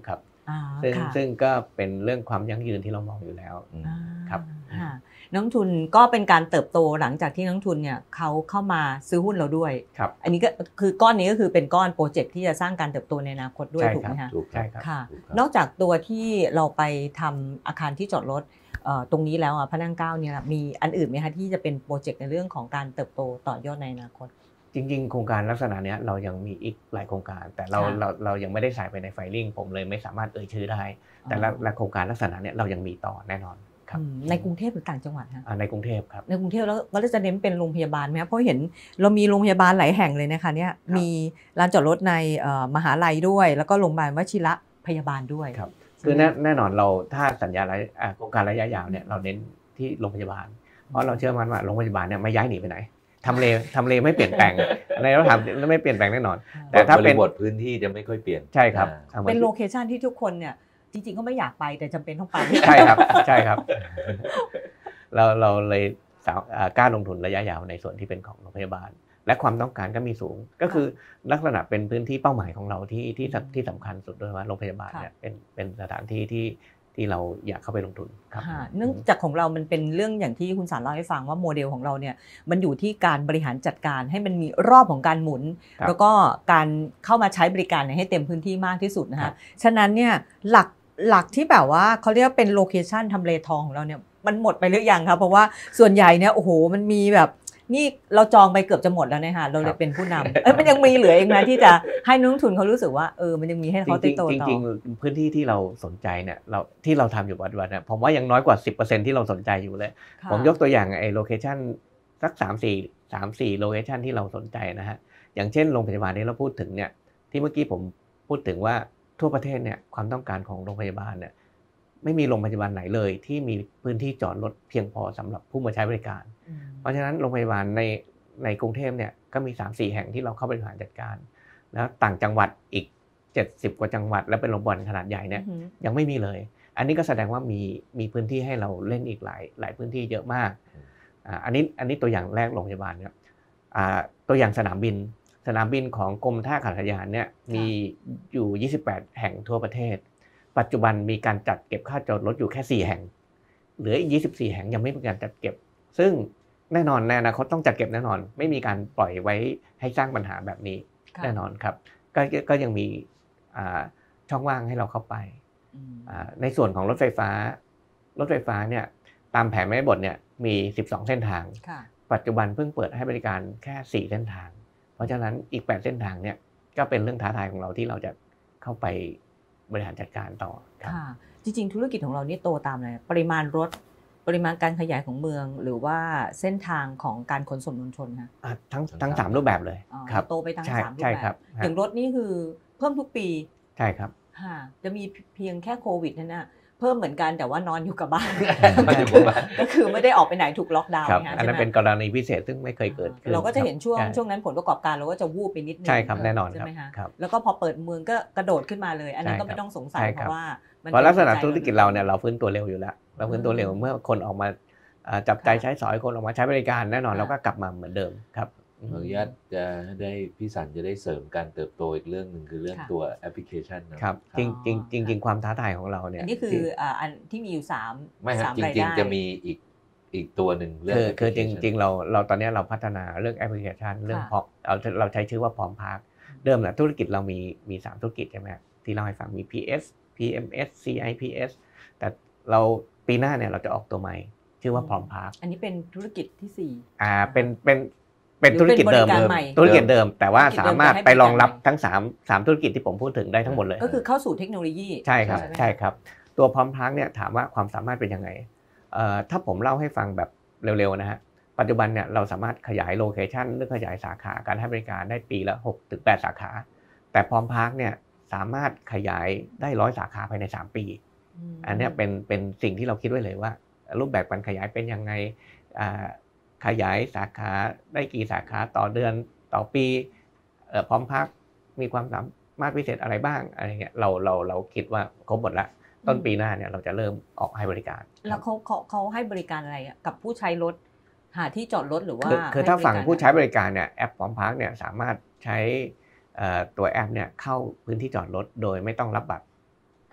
ซึ่งก็เป็นเรื่องความยั่งยืนที่เรามองอยู่แล้วครับนักทุนก็เป็นการเติบโตหลังจากที่นักทุนเนี่ยเขาเข้ามาซื้อหุ้นเราด้วยอันนี้ก็คือก้อนนี้ก็คือเป็นก้อนโปรเจกต์ที่จะสร้างการเติบโตในอนาคตด้วยถูกไหมคะใช่ครับนอกจากตัวที่เราไปทำอาคารที่จอดรถตรงนี้แล้วพระนั่งเกล้าเนี่ยมีอันอื่นไหมคะที่จะเป็นโปรเจกต์ในเรื่องของการเติบโตต่อยอดในอนาคตจริงๆโครงการลักษณะนี้เรายังมีอีกหลายโครงการแต่เรายังไม่ได้ใส่ไปในไฟลิ่งผมเลยไม่สามารถเอ่ยชื่อได้แต่ละโครงการลักษณะนี้เรายังมีต่อแน่นอนครับในกรุงเทพหรือต่างจังหวัดคะในกรุงเทพครับในกรุงเทพแล้วเราจะเน้นเป็นโรงพยาบาลไหมครับเพราะเห็นเรามีโรงพยาบาลหลายแห่งเลยนะคะเนี่ยมีลานจอดรถในมหาลัยด้วยแล้วก็โรงพยาบาลวชิระพยาบาลด้วยครับคือแน่นอนเราถ้าสัญญาโครงการระยะยาวเนี่ยเราเน้นที่โรงพยาบาลเพราะเราเชื่อมั่นว่าโรงพยาบาลเนี่ยไม่ย้ายหนีไปไหนทำเลไม่เปลี่ยนแปลงในเราทำไม่เปลี่ยนแปลงแน่นอนแต่ถ้าเป็นบทพื้นที่จะไม่ค่อยเปลี่ยนใช่ครับเป็นโลเคชันที่ทุกคนเนี่ยจริงๆก็ไม่อยากไปแต่จำเป็นต้องไปใช่ครับเราเลยกล้าลงทุนระยะยาวในส่วนที่เป็นของโรงพยาบาลและความต้องการก็มีสูงก็คือลักษณะเป็นพื้นที่เป้าหมายของเราที่สำคัญสุดด้วยว่าโรงพยาบาลเนี่ยเป็นสถานที่ที่เราอยากเข้าไปลงทุนครับเนื่องจากของเรามันเป็นเรื่องอย่างที่คุณสารเล่าให้ฟังว่าโมเดลของเราเนี่ยมันอยู่ที่การบริหารจัดการให้มันมีรอบของการหมุนแล้วก็การเข้ามาใช้บริการให้เต็มพื้นที่มากที่สุดนะคะฉะนั้นเนี่ยหลักที่แบบว่าเขาเรียกเป็นโลเคชันทำเลทองของเราเนี่ยมันหมดไปหรือยังครับเพราะว่าส่วนใหญ่เนี่ยโอ้โหมันมีแบบนี่เราจองไปเกือบจะหมดแล้วนะคะเราเลยเป็นผู้นำมันยังมีเหลือเองนะที่จะให้นักลงทุนเขารู้สึกว่ามันยังมีให้เขาโตต่อจริงๆพื้นที่ที่เราสนใจเนี่ยที่เราทำอยู่ปัจจุบันเนี่ยผมว่ายังน้อยกว่า 10% ที่เราสนใจอยู่เลยผมยกตัวอย่างโลเคชั่นสัก3-4โลเคชั่นที่เราสนใจนะฮะอย่างเช่นโรงพยาบาลที่เราพูดถึงเนี่ยที่เมื่อกี้ผมพูดถึงว่าทั่วประเทศเนี่ยความต้องการของโรงพยาบาลเนี่ยไม่มีโรงพยาบาลไหนเลยที่มีพื้นที่จอดรถเพียงพอสำหรับผู้มาใช้บริการเพราะฉะนั้นโรงพยาบาลในกรุงเทพเนี่ยก็มี 3-4 แห่งที่เราเข้าไปบริหารจัดการแล้วต่างจังหวัดอีก70กว่าจังหวัดและเป็นโรงพยาบาลขนาดใหญ่เนี่ยยังไม่มีเลยอันนี้ก็แสดงว่ามีพื้นที่ให้เราเล่นอีกหลายพื้นที่เยอะมากอันนี้ตัวอย่างแรกโรงพยาบาลครับตัวอย่างสนามบินของกรมท่าอากาศยานเนี่ยมีอยู่28แห่งทั่วประเทศปัจจุบันมีการจัดเก็บค่าจอดรถอยู่แค่4แห่งเหลืออีก24แห่งยังไม่มีการจัดเก็บซึ่งแน่นอนในอนาคตต้องจัดเก็บแน่นอนไม่มีการปล่อยไว้ให้สร้างปัญหาแบบนี้แน่นอนครับก็ยังมีช่องว่างให้เราเข้าไปในส่วนของรถไฟฟ้าเนี่ยตามแผนแม่บทเนี่ยมี12เส้นทางปัจจุบันเพิ่งเปิดให้บริการแค่4เส้นทางเพราะฉะนั้นอีก8เส้นทางเนี่ยก็เป็นเรื่องท้าทายของเราที่เราจะเข้าไปบริหารจัดการต่อครับจริงๆธุรกิจของเรานี่โตตามเลยปริมาณรถปริมาณการขยายของเมืองหรือว่าเส้นทางของการขนส่งมวลชนนะทั้ง3รูปแบบเลยครับโตไปทั้ง3รูปแบบอย่างรถนี่คือเพิ่มทุกปีใช่ครับจะมีเพียงแค่โควิดนั่นนะเพิ่มเหมือนกันแต่ว่านอนอยู่กับบ้านก็คือไม่ได้ออกไปไหนถูกล็อกดาวน์อันนั้นเป็นกรณีพิเศษซึ่งไม่เคยเกิดขึ้นเราก็จะเห็นช่วงนั้นผลประกอบการเราก็จะวูบไปนิดนึงใช่ครับแน่นอนใช่ไหมคะแล้วก็พอเปิดเมืองก็กระโดดขึ้นมาเลยอันนั้นก็ไม่ต้องสงสัยเพราะว่าลักษณะธุรกิจเราเนี่ยเราฟื้นตัวเร็วอยู่แล้วเราฟื้นตัวเร็วเมื่อคนออกมาจับใจใช้สอยคนออกมาใช้บริการแน่นอนเราก็กลับมาเหมือนเดิมครับขออนุญาตจะได้พี่สันจะได้เสริมการเติบโตอีกเรื่องนึงคือเรื่องตัวแอปพลิเคชันนะครับจริงความท้าทายของเราเนี่ยอันนี้คืออันที่มีอยู่3 ไม่ครับจริงๆจะมีอีกตัวหนึ่งเรื่องคือจริงๆเราตอนนี้เราพัฒนาเรื่องแอปพลิเคชันเรื่องพอเราใช้ชื่อว่าพร้อมพาร์คเดิมนะธุรกิจเรามี3ธุรกิจใช่ไหมที่เล่าให้ฟังมี PS PMS CIPS แต่เราปีหน้าเนี่ยเราจะออกตัวใหม่ชื่อว่าพร้อมพาร์คอันนี้เป็นธุรกิจที่ 4เป็นธุรกิจเดิมแต่ว่าสามารถไปรองรับทั้ง3ธุรกิจที่ผมพูดถึงได้ทั้งหมดเลยก็คือเข้าสู่เทคโนโลยีใช่ครับตัวพร้อมพาร์คเนี่ยถามว่าความสามารถเป็นยังไงถ้าผมเล่าให้ฟังแบบเร็วๆนะฮะปัจจุบันเนี่ยเราสามารถขยายโลเคชันหรือขยายสาขาการให้บริการได้ปีละ 6-8 สาขาแต่พร้อมพาร์คเนี่ยสามารถขยายได้100 สาขาภายใน3 ปีอันนี้เป็นสิ่งที่เราคิดไว้เลยว่ารูปแบบการขยายเป็นยังไงขยายสาขาได้กี่สาขาต่อเดือนต่อปีพร้อมพักมีความสามารถพิเศษอะไรบ้างอะไรเงี้ยเราคิดว่าครบหมดละต้นปีหน้าเนี่ยเราจะเริ่มออกให้บริการแล้วเขาให้บริการอะไรกับผู้ใช้รถหาที่จอดรถหรือว่าคือถ้าฝั่งผู้ใช้บริการเนี่ยแอปพร้อมพักเนี่ยสามารถใช้ตัวแอปเนี่ยเข้าพื้นที่จอดรถโดยไม่ต้องรับบัตร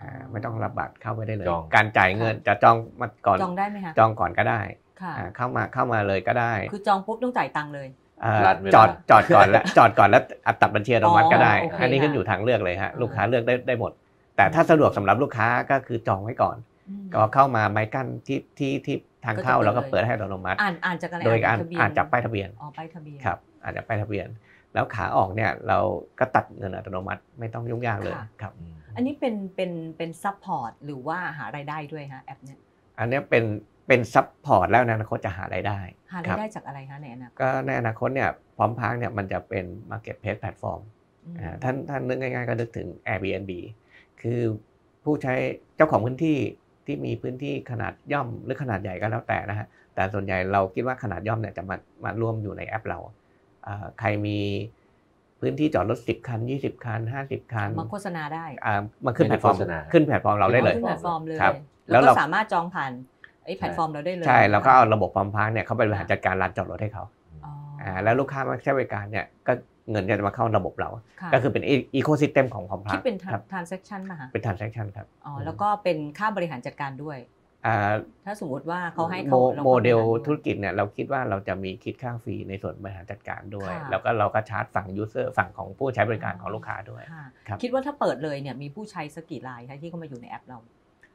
ไม่ต้องรับบัตรเข้าไปได้เลยจองการจ่ายเงินจะจองมาก่อนจองได้ไหมคะจองก่อนก็ได้ค่ะเข้ามาเลยก็ได้คือจองปุ๊บต้องจ่ายตังค์เลยจอดก่อนแล้วจอดก่อนแล้วตัดบัญชีอัตโนมัติก็ได้โอเคอันนี้ขึ้นอยู่ทางเลือกเลยฮะลูกค้าเลือกได้หมด แต่ถ้าสะดวกสำหรับลูกค้าก็คือจองไว้ก่อนก็เข้ามาไม้กั้นที่ทางเข้าแล้วก็เปิดให้อัตโนมัติอ่านจากอะไรโดยการอ่านจากป้ายทะเบียนป้ายทะเบียนครับอ่านจากป้ายทะเบียนแล้วขาออกเนี่ยเราก็ตัดเงินอัตโนมัติไม่ต้องยุ่งยากเลยครับอันนี้เป็นซัพพอร์ตหรือว่าหารายได้ด้วยฮะแอปเนี่ยอันนี้เป็นซัพพอร์ตแล้วในอนาคตจะหารายได้จากอะไรคะในอนาคตก็ในอนาคตเนี่ยพร้อมพักเนี่ยมันจะเป็น Marketplace Platform ท่านนึกง่ายๆก็นึกถึง Airbnb คือผู้ใช้เจ้าของพื้นที่ที่มีพื้นที่ขนาดย่อมหรือขนาดใหญ่ก็แล้วแต่นะฮะแต่ส่วนใหญ่เราคิดว่าขนาดย่อมเนี่ยจะมาร่วมอยู่ในแอปเราใครมีพื้นที่จอดรถ10 คัน20 คัน50 คันมาโฆษณาได้มาขึ้นแพลตฟอร์มเราได้เลยขึ้นแพลตฟอร์มเลยครับแล้วก็สามารถจองผ่านแพลตฟอร์มเราได้เลยใช่แล้วก็เอาระบบพร้อมพักเนี่ยเขาไปบริหารจัดการลานจอดรถให้เขาแล้วลูกค้ามาใช้บริการเนี่ยก็เงินจะมาเข้าระบบเราก็คือเป็นอีโคซิสเต็มของพร้อมพักที่เป็น transaction ป่ะคะเป็น transaction ครับแล้วก็เป็นค่าบริหารจัดการด้วยถ้าสมมติว่าเขาให้โมเดลธุรกิจเนี่ยเราคิดว่าเราจะมีคิดค่าฟรีในส่วนบริหารจัดการด้วยแล้วก็เราก็ชาร์จฝั่งยูเซอร์ฝั่งของผู้ใช้บริการของลูกค้าด้วยคิดว่าถ้าเปิดเลยเนี่ยมีผู้ใช้สักกี่รายที่เข้ามาอยู่ในแอปเรา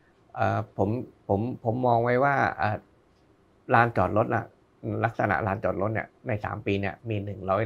ผมมองไว้ว่าลานจอดรถน่ะลักษณะลานจอดรถเนี่ยใน3 ปีเนี่ยมี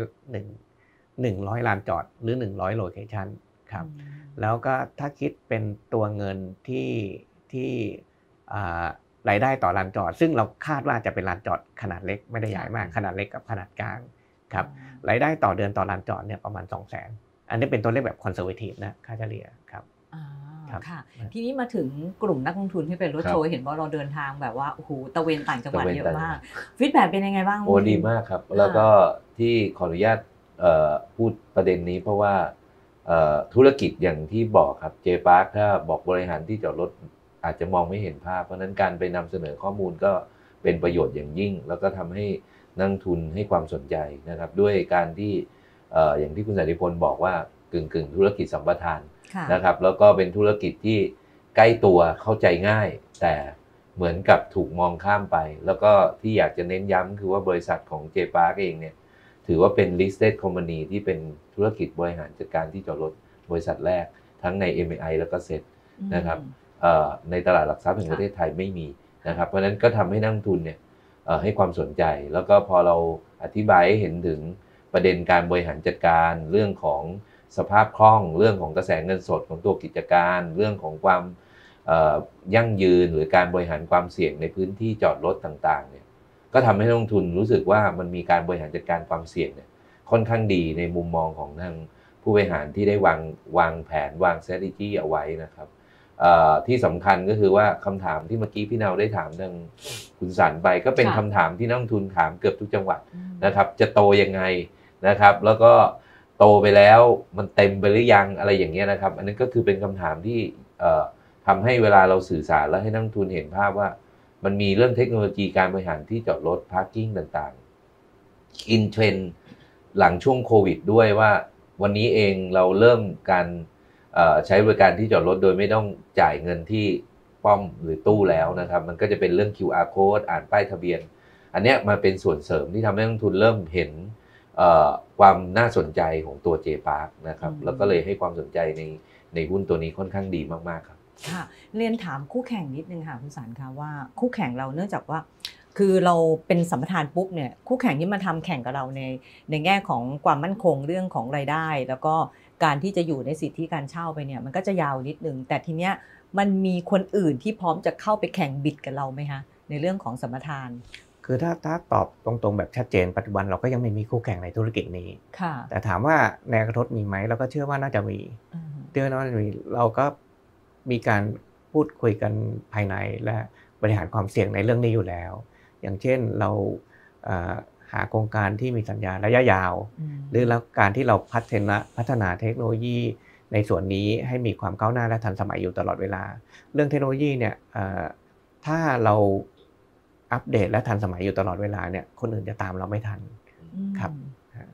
100ลานจอดหรือ100โลเคชั่นครับแล้วก็ถ้าคิดเป็นตัวเงินที่รายได้ต่อลานจอดซึ่งเราคาดว่าจะเป็นลานจอดขนาดเล็กไม่ได้ใหญ่มากขนาดเล็กกับขนาดกลางครับรายได้ต่อเดือนต่อลานจอดเนี่ยประมาณ 200,000 อันนี้เป็นตัวเลขแบบคอนเซอร์เวทีฟนะค่าเฉลี่ยครับค่ะทีนี้มาถึงกลุ่มนักลงทุนที่เป็นรถโชว์เห็นว่าเราเดินทางแบบว่าโอ้โหตะเวนต่างจังหวัดเยอะมากฟีดแบ็กเป็นยังไงบ้างโอ้ดีมากครับแล้วก็ที่ขออนุญาตพูดประเด็นนี้เพราะว่าธุรกิจอย่างที่บอกครับเจพาร์คถ้าบอกบริหารที่จอดรถอาจจะมองไม่เห็นภาพเพราะนั้นการไปนำเสนอข้อมูลก็เป็นประโยชน์อย่างยิ่งแล้วก็ทำให้นักทุนให้ความสนใจนะครับด้วยการที่อย่างที่คุณสันติพลบอกว่ากึ่งธุรกิจสัมปทานนะครับแล้วก็เป็นธุรกิจที่ใกล้ตัวเข้าใจง่ายแต่เหมือนกับถูกมองข้ามไปแล้วก็ที่อยากจะเน้นย้ำคือว่าบริษัทของเจพาร์คเองเนี่ยถือว่าเป็น listed company ที่เป็นธุรกิจบริหารจัดการที่จอดรถบริษัทแรกทั้งใน MAI แล้วก็เซ็ตนะครับในตลาดหลักทรัพย์แห่งประเทศไทยไม่มีนะครับเพราะฉะนั้นก็ทำให้นักลงทุนเนี่ยให้ความสนใจแล้วก็พอเราอธิบายให้เห็นถึงประเด็นการบริหารจัดการเรื่องของสภาพคล่องเรื่องของกระแสเงินสดของตัวกิจการเรื่องของความยั่งยืนหรือการบริหารความเสี่ยงในพื้นที่จอดรถต่างๆเนี่ยก็ทำให้นักลงทุนรู้สึกว่ามันมีการบริหารจัดการความเสี่ยงเนี่ยค่อนข้างดีในมุมมองของทางผู้บริหารที่ได้วางแผนวาง strategy เอาไว้นะครับที่สำคัญก็คือว่าคำถามที่เมื่อกี้พี่เนาได้ถามทางคุณสันไปก็เป็นคำถามที่นักลงทุนถามเกือบทุกจังหวัดนะครับจะโตยังไงนะครับแล้วก็โตไปแล้วมันเต็มไปหรือยังอะไรอย่างเงี้ยนะครับอันนี้ก็คือเป็นคำถามที่ทำให้เวลาเราสื่อสารแล้วให้นักลงทุนเห็นภาพว่ามันมีเรื่องเทคโนโลยีการบริหารที่จอดรถพาร์กิ้งต่างๆอินเทรนด์หลังช่วงโควิดด้วยว่าวันนี้เองเราเริ่มการใช้บริการที่จอดรถโดยไม่ต้องจ่ายเงินที่ป้อมหรือตู้แล้วนะครับมันก็จะเป็นเรื่อง QR code อ่านป้ายทะเบียนอันนี้มาเป็นส่วนเสริมที่ทำให้นักลงทุนเริ่มเห็นความน่าสนใจของตัว J-Park นะครับแล้วก็เลยให้ความสนใจในหุ้นตัวนี้ค่อนข้างดีมากๆครับค่ะเรียนถามคู่แข่งนิดนึงค่ะคุณสันคะว่าคู่แข่งเราเนื่องจากว่าคือเราเป็นสัมปทานปุ๊บเนี่ยคู่แข่งที่มาทำแข่งกับเราในแง่ของความมั่นคงเรื่องของรายได้แล้วก็การที่จะอยู่ในสิทธิการเช่าไปเนี่ยมันก็จะยาวนิดนึงแต่ทีเนี้ยมันมีคนอื่นที่พร้อมจะเข้าไปแข่งบิดกับเราไหมคะในเรื่องของสัมปทานคือถ้าตอบตรงๆแบบชัดเจนปัจจุบันเราก็ยังไม่มีคู่แข่งในธุรกิจนี้แต่ถามว่าในอนาคตมีไหมเราก็เชื่อว่าน่าจะมีเราก็มีการพูดคุยกันภายในและบริหารความเสี่ยงในเรื่องนี้อยู่แล้วอย่างเช่นเราหาโครงการที่มีสัญญาระยะยาวหรือแล้วการที่เราพัฒนาเทคโนโลยีในส่วนนี้ให้มีความก้าวหน้าและทันสมัยอยู่ตลอดเวลาเรื่องเทคโนโลยีเนี่ยถ้าเราอัปเดตและทันสมัยอยู่ตลอดเวลาเนี่ยคนอื่นจะตามเราไม่ทันครับ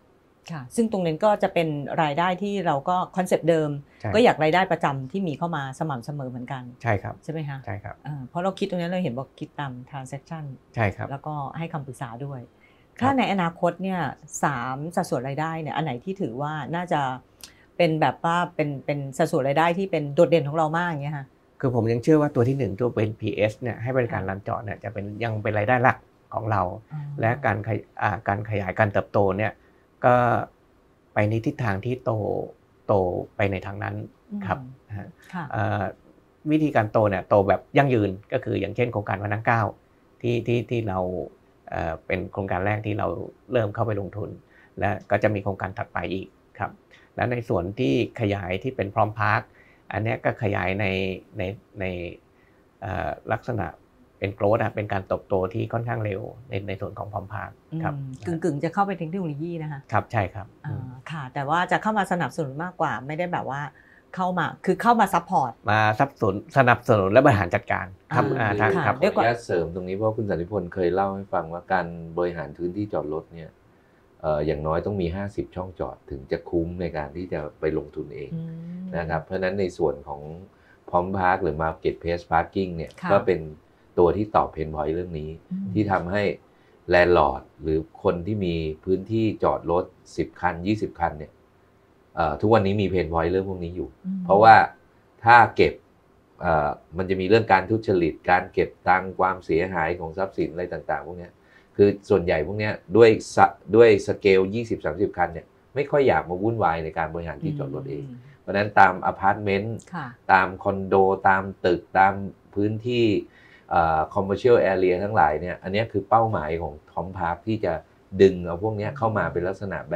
ค่ะซึ่งตรงนั้นก็จะเป็นรายได้ที่เราก็คอนเซปต์เดิมก็อยากรายได้ประจำที่มีเข้ามาสม่ำเสมอเหมือนกันใช่ครับใช่ไหมคะใช่ครับเพราะเราคิดตรงนี้เราเห็นบอกคิดตาม transaction ใช่ครับแล้วก็ให้คำปรึกษาด้วยถ้าในอนาคตเนี่ย3สัดส่วนรายได้เนี่ยอันไหนที่ถือว่าน่าจะเป็นแบบว่าเป็นสัดส่วนรายได้ที่เป็นโดดเด่นของเรามากอย่างเงี้ยค่ะคือผมยังเชื่อว่าตัวที่1ตัวเป็น PS เนี่ยให้บริการลานจอดเนี่ยจะเป็นยังเป็นรายได้หลักของเราและการขยายการเติบโตเนี่ยก็ไปในทิศทางที่โตไปในทางนั้นครับวิธีการโตเนี่ยโตแบบยั่งยืนก็คืออย่างเช่นโครงการวันนั่งเก้าที่เราเป็นโครงการแรกที่เราเริ่มเข้าไปลงทุนและก็จะมีโครงการถัดไปอีกครับและในส่วนที่ขยายที่เป็นพร้อมพาร์คอันนี้ก็ขยายในลักษณะเป็นโกรธเป็นการเติบโตที่ค่อนข้างเร็วในส่วนของพร้อมพาร์คครับกึ่งจะเข้าไปเทคโนโลยีนะคะครับใช่ครับค่ะแต่ว่าจะเข้ามาสนับสนุนมากกว่าไม่ได้แบบว่าเข้ามาซัพพอร์ตมาสนับสนุนและบริหารจัดการครับทางครับขออนุญาตเสริมตรงนี้เพราะคุณสันติพลเคยเล่าให้ฟังว่าการบริหารพื้นที่จอดรถเนี่ยอย่างน้อยต้องมี50ช่องจอดถึงจะคุ้มในการที่จะไปลงทุนเองนะครับเพราะฉะนั้นในส่วนของพร้อมพาร์คหรือ Market Place Parking เนี่ยก็เป็นตัวที่ตอบเพนพอยต์เรื่องนี้ที่ทำให้แลนด์ลอร์ดหรือคนที่มีพื้นที่จอดรถ10คัน20คันเนี่ยทุกวันนี้มีเพนพอยต์เรื่องพวกนี้อยู่เพราะว่าถ้าเก็บมันจะมีเรื่องการทุจริตการเก็บตังความเสียหายของทรัพย์สินอะไรต่างๆพวกนี้คือส่วนใหญ่พวกนี้ด้วยสเกล 20-30 คันเนี่ยไม่ค่อยอยากมาวุ่นวายในการบริหารที่จอดรถเองเพราะนั้นตามอพาร์ตเมนต์ตามคอนโดตามตึกตามพื้นที่commercial area ทั้งหลายเนี่ยอันนี้คือเป้าหมายของทอมพาร์คที่จะดึงเอาพวกนี้เข้ามาเป็นลักษณะแบบ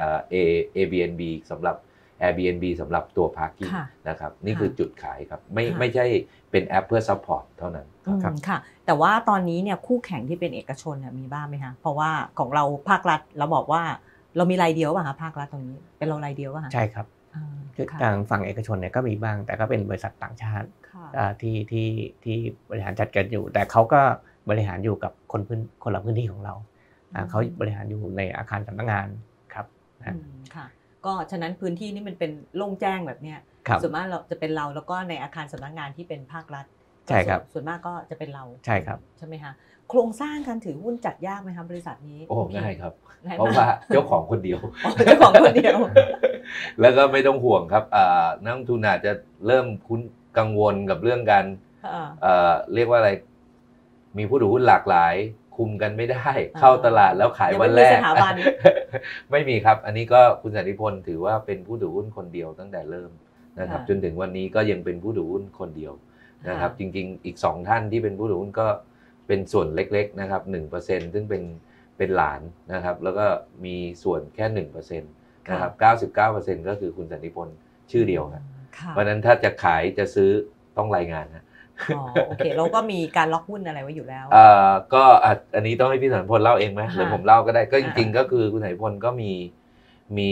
Airbnb สำหรับ Airbnb สำหรับตัว parking นะครับนี่คือจุดขายครับไม่ใช่เป็นแอปเพื่อ support เท่านั้นครับค่ะแต่ว่าตอนนี้เนี่ยคู่แข่งที่เป็นเอกชนมีบ้างไหมคะเพราะว่าของเราภาครัฐเราบอกว่าเรามีรายเดียวป่ะคะภาครัฐตรงนี้เป็นเรารายเดียวป่ะคะใช่ครับคือทางฝั่งเอกชนเนี่ยก็มีบ้างแต่ก็เป็นบริษัทต่างชาติที่บริหารจัดการอยู่แต่เขาก็บริหารอยู่กับคนละพื้นที่ของเราเขาบริหารอยู่ในอาคารสำนักงานครับค่ะก็ฉะนั้นพื้นที่นี่มันเป็นโล่งแจ้งแบบเนี้ยส่วนมากเราจะเป็นเราแล้วก็ในอาคารสำนักงานที่เป็นภาครัฐใช่ครับส่วนมากก็จะเป็นเราใช่ครับใช่ไหมคะโครงสร้างการถือหุ้นจัดยากไหมครับบริษัทนี้โอ้ง่ายครับเพราะว่าเจ้าของคนเดียวเจ้าของคนเดียวแล้วก็ไม่ต้องห่วงครับนักลงทุนอาจจะเริ่มคุ้นกังวลกับเรื่องการเรียกว่าอะไรมีผู้ถือหุ้นหลากหลายคุมกันไม่ได้เข้าตลาดแล้วขายวันแรกไม่มีครับอันนี้ก็คุณสันติพลถือว่าเป็นผู้ถือหุ้นคนเดียวตั้งแต่เริ่มนะครับจนถึงวันนี้ก็ยังเป็นผู้ถือหุ้นคนเดียวนะครับจริงๆอีก2ท่านที่เป็นผู้ถือหุ้นก็เป็นส่วนเล็กๆนะครับ 1% ซึ่งเป็นหลานนะครับแล้วก็มีส่วนแค่ 1% นะครับ 99% ก็คือคุณสันติพลชื่อเดียวครับเพราะฉะนั้นถ้าจะขายจะซื้อต้องรายงานนะโอเคเราก็มีการล็อกหุ้นอะไรไว้อยู่แล้วก็อันนี้ต้องให้พี่สันติพลเล่าเองไหมหรือผมเล่าก็ได้ก็จริงๆก็คือคุณสันติพลก็มี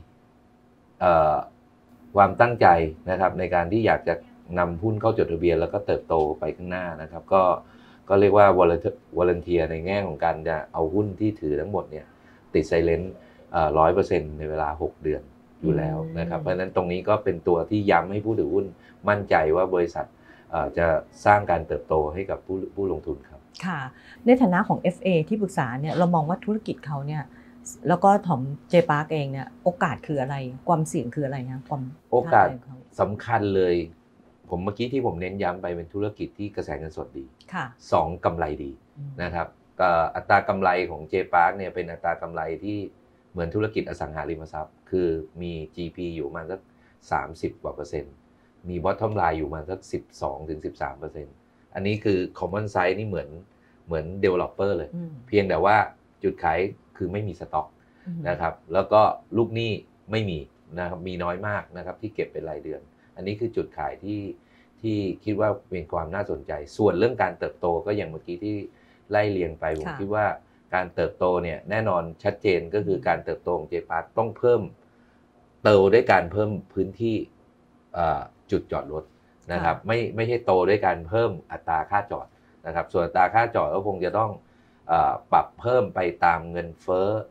ความตั้งใจนะครับในการที่อยากจะนำหุ้นเข้าจดทะเบียนแล้วก็เติบโตไปข้างหน้านะครับก็เรียกว่าวอลันเทียในแง่ของการจะเอาหุ้นที่ถือทั้งหมดเนี่ยติดไซเลนต์100% ในเวลา6เดือนอยู่แล้วนะครับเพราะฉะนั้นตรงนี้ก็เป็นตัวที่ย้ำให้ผู้ถือหุ้นมั่นใจว่าบริษัทจะสร้างการเติบโตให้กับผู้ลงทุนครับค่ะในฐานะของ FA ที่ปรึกษาเนี่ยเรามองว่าธุรกิจเขาเนี่ยแล้วก็ของ J-Park เองเนี่ยโอกาสคืออะไรความเสี่ยงคืออะไรนะความโอกาสสำคัญเลยผมเมื่อกี้ที่ผมเน้นย้ำไปเป็นธุรกิจที่กระแสเงินสดดี2กำไรดีนะครับอัตรากำไรของ J-Park เนี่ยเป็นอัตรากำไรที่เหมือนธุรกิจอสังหาริมทรัพย์คือมี GP อยู่มาสัก30กว่า%มี bottom line อยู่มาสัก 12-13% อันนี้คือ common size นี่เหมือน developer เลยเพียงแต่ว่าจุดขายคือไม่มีสต็อกนะครับแล้วก็ลูกหนี้ไม่มีนะครับมีน้อยมากนะครับที่เก็บเป็นรายเดือนอันนี้คือจุดขายที่คิดว่าเป็นความน่าสนใจส่วนเรื่องการเติบโตก็อย่างเมื่อกี้ที่ไล่เรียงไปผมคิดว่าการเติบโตเนี่ยแน่นอนชัดเจนก็คือการเติบโตของ J-Park ต้องเพิ่มโตด้วยการเพิ่มพื้นที่จุดจอดรถนะครับไม่ใช่โตด้วยการเพิ่มอัตราค่าจอดนะครับส่วนอัตราค่าจอดก็คงจะต้องปรับเพิ่มไปตามเงินเฟ้อ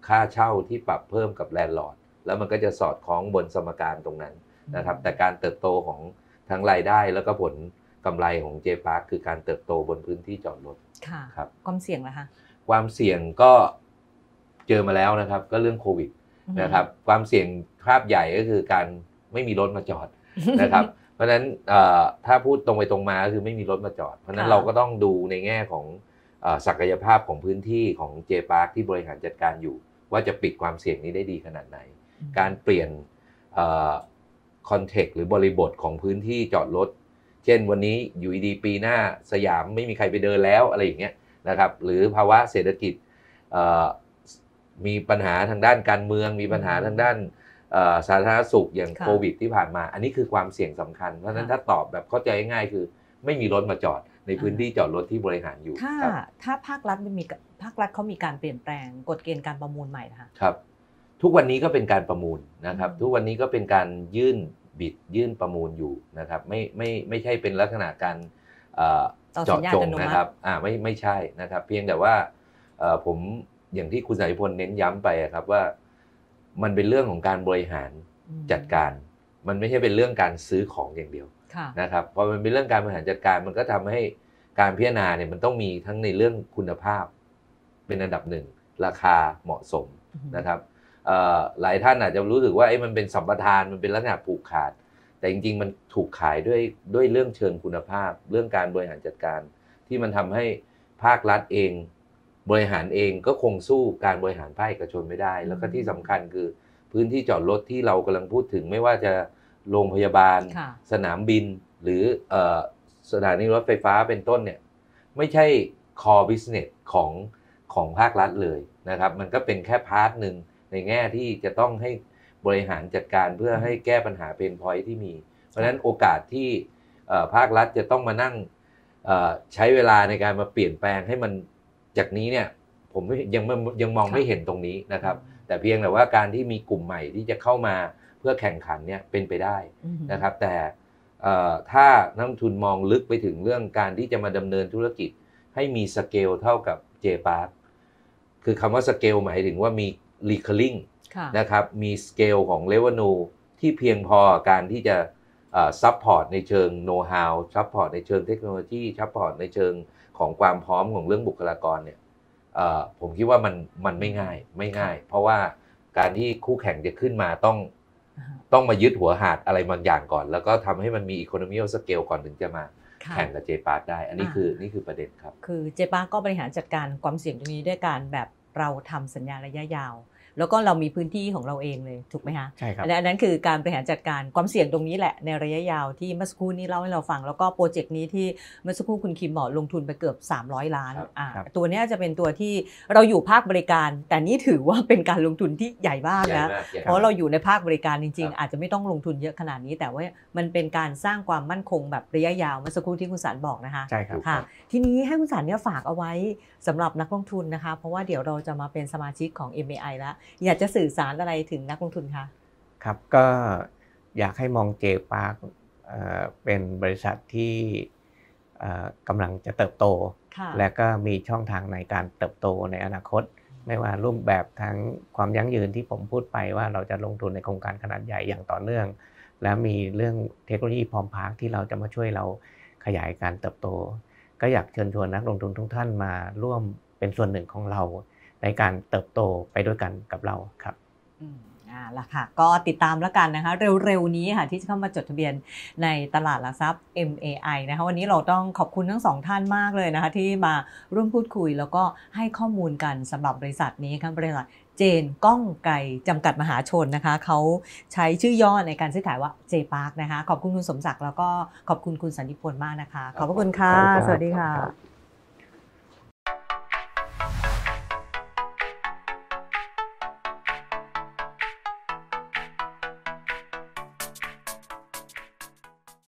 ค่าเช่าที่ปรับเพิ่มกับแลนด์ลอร์ดแล้วมันก็จะสอดคล้องบนสมการตรงนั้นนะครับแต่การเติบโตของทั้งรายได้แล้วก็ผลกำไรของ J Park คือการเติบโตบนพื้นที่จอดรถค่ะครับความเสี่ยงล่ะคะความเสี่ยงก็เจอมาแล้วนะครับก็เรื่องโควิดนะครับความเสี่ยงภาพใหญ่ก็คือการไม่มีรถมาจอดนะครับเพราะฉะนั้นถ้าพูดตรงไปตรงมาก็คือไม่มีรถมาจอดเพราะฉะนั้นเราก็ต้องดูในแง่ของศักยภาพของพื้นที่ของ J Park ที่บริหารจัดการอยู่ว่าจะปิดความเสี่ยงนี้ได้ดีขนาดไหนการเปลี่ยนคอนเทกต์หรือบริบทของพื้นที่จอดรถเช่นวันนี้อยู่ดีปีหน้าสยามไม่มีใครไปเดินแล้วอะไรอย่างเงี้ยนะครับหรือภาวะเศรษฐกิจมีปัญหาทางด้านการเมืองมีปัญหาทางด้านสาธารณสุขอย่างโควิดที่ผ่านมาอันนี้คือความเสี่ยงสำคัญเพราะฉะนั้นถ้าตอบแบบเข้าใจง่ายๆคือไม่มีรถมาจอดในพื้นที่จอดรถที่บริหารอยู่ถ้าภาครัฐเขามีการเปลี่ยนแปลงกฎเกณฑ์การประมูลใหม่นะคะครับทุกวันนี้ก็เป็นการประมูลนะครับทุกวันนี้ก็เป็นการยื่นประมูลอยู่นะครับไม่ใช่เป็นลักษณะการเจาะจงนะครับไม่ใช่นะครับเพียงแต่ว่าผมอย่างที่คุณสายพลเน้นย้ำไปครับว่ามันเป็นเรื่องของการบริหารจัดการมันไม่ใช่เป็นเรื่องการซื้อของอย่างเดียวนะครับพอมันเป็นเรื่องการบริหารจัดการมันก็ทำให้การพิจารณาเนี่ยมันต้องมีทั้งในเรื่องคุณภาพเป็นอันดับหนึ่งราคาเหมาะสมนะครับหลายท่านอาจจะรู้สึกว่ามันเป็นสัมปทานมันเป็นลักษณะผูกขาดแต่จริงๆมันถูกขายด้วยเรื่องเชิงคุณภาพเรื่องการบริหารจัดการที่มันทำให้ภาครัฐเองบริหารเองก็คงสู้การบริหารภาคเอกชนไม่ได้แล้วก็ที่สำคัญคือพื้นที่จอดรถที่เรากำลังพูดถึงไม่ว่าจะโรงพยาบาลสนามบินหรือสถานีรถไฟฟ้าเป็นต้นเนี่ยไม่ใช่ core business ของภาครัฐเลยนะครับมันก็เป็นแค่พาร์ทหนึ่งในแง่ที่จะต้องให้บริหารจัดการเพื่อให้แก้ปัญหาเพนพอยท์ที่มีเพราะฉะนั้นโอกาสที่ภาครัฐจะต้องมานั่งใช้เวลาในการมาเปลี่ยนแปลงให้มันจากนี้เนี่ยผมยังมองไม่เห็นตรงนี้นะครับแต่เพียงแต่ว่าการที่มีกลุ่มใหม่ที่จะเข้ามาเพื่อแข่งขันเนี่ยเป็นไปได้นะครับแต่ถ้านักลงทุนมองลึกไปถึงเรื่องการที่จะมาดำเนินธุรกิจให้มีสเกลเท่ากับ J Park คือคำว่าสเกลหมายถึงว่ามี recurring นะครับมีสเกลของ revenue ที่เพียงพอการที่จะซัพพอร์ตในเชิงโน้ตฮาวซัพพอร์ตในเชิงเทคโนโลยีซัพพอร์ตในเชิงของความพร้อมของเรื่องบุคลากรเนี่ยผมคิดว่ามันไม่ง่ายเพราะว่าการที่คู่แข่งจะขึ้นมาต้องมายึดหัวหาดอะไรบางอย่างก่อนแล้วก็ทำให้มันมี economy of scale ก่อนถึงจะมาแข่งกับ J Park ได้อันนี้คือประเด็นครับคือ J Park ก็บริหารจัดการความเสี่ยงตรงนี้ด้วยการแบบเราทำสัญญาระยะยาวแล้วก็เรามีพื้นที่ของเราเองเลยถูกไหมคะใช่ครับและอันนั้นคือการบริหารจัดการความเสี่ยงตรงนี้แหละในระยะยาวที่เมื่อสักครู่นี้เล่าให้เราฟังแล้วก็โปรเจกต์นี้ที่เมื่อสักครู่คุณคิมบอกลงทุนไปเกือบ300 ล้านตัวนี้จะเป็นตัวที่เราอยู่ภาคบริการแต่นี่ถือว่าเป็นการลงทุนที่ใหญ่มากนะเพราะเราอยู่ในภาคบริการจริงๆอาจจะไม่ต้องลงทุนเยอะขนาดนี้แต่ว่ามันเป็นการสร้างความมั่นคงแบบระยะยาวเมื่อสักครู่ที่คุณสารบอกนะคะใช่ครับค่ะทีนี้ให้คุณสารเนี่ยฝากเอาไว้สำหรับนักลงทุนนะคะเพราะว่าเดี๋ยวเราจะมาเป็นสมาชิกของ MAI แล้วอยากจะสื่อสารอะไรถึงนักลงทุนคะครับก็อยากให้มอง J Park เป็นบริษัทที่กำลังจะเติบโตและก็มีช่องทางในการเติบโตในอนาคตไม่ว่ารูปแบบทั้งความยั่งยืนที่ผมพูดไปว่าเราจะลงทุนในโครงการขนาดใหญ่อย่างต่อเนื่องและมีเรื่องเทคโนโลยีพร้อมพาร์คที่เราจะมาช่วยเราขยายการเติบโตก็อยากเชิญชวนนักลงทุนทุกท่านมาร่วมเป็นส่วนหนึ่งของเราในการเติบโตไปด้วยกันกับเราครับล่ะค่ะก็ติดตามแล้วกันนะคะเร็วๆนี้ค่ะที่จะเข้ามาจดทะเบียนในตลาดหลักทรัพย์ MAI นะคะวันนี้เราต้องขอบคุณทั้งสองท่านมากเลยนะคะที่มาร่วมพูดคุยแล้วก็ให้ข้อมูลกันสำหรับบริษัทนี้ค่ะบริษัทเจนก้องไกรจำกัดมหาชนนะคะเขาใช้ชื่อย่อในการซื้อขายว่า J Park นะคะขอบคุณคุณสมศักดิ์แล้วก็ขอบคุณคุณสันติพลมากนะคะขอบพระคุณค่ะสวัสดีค่ะ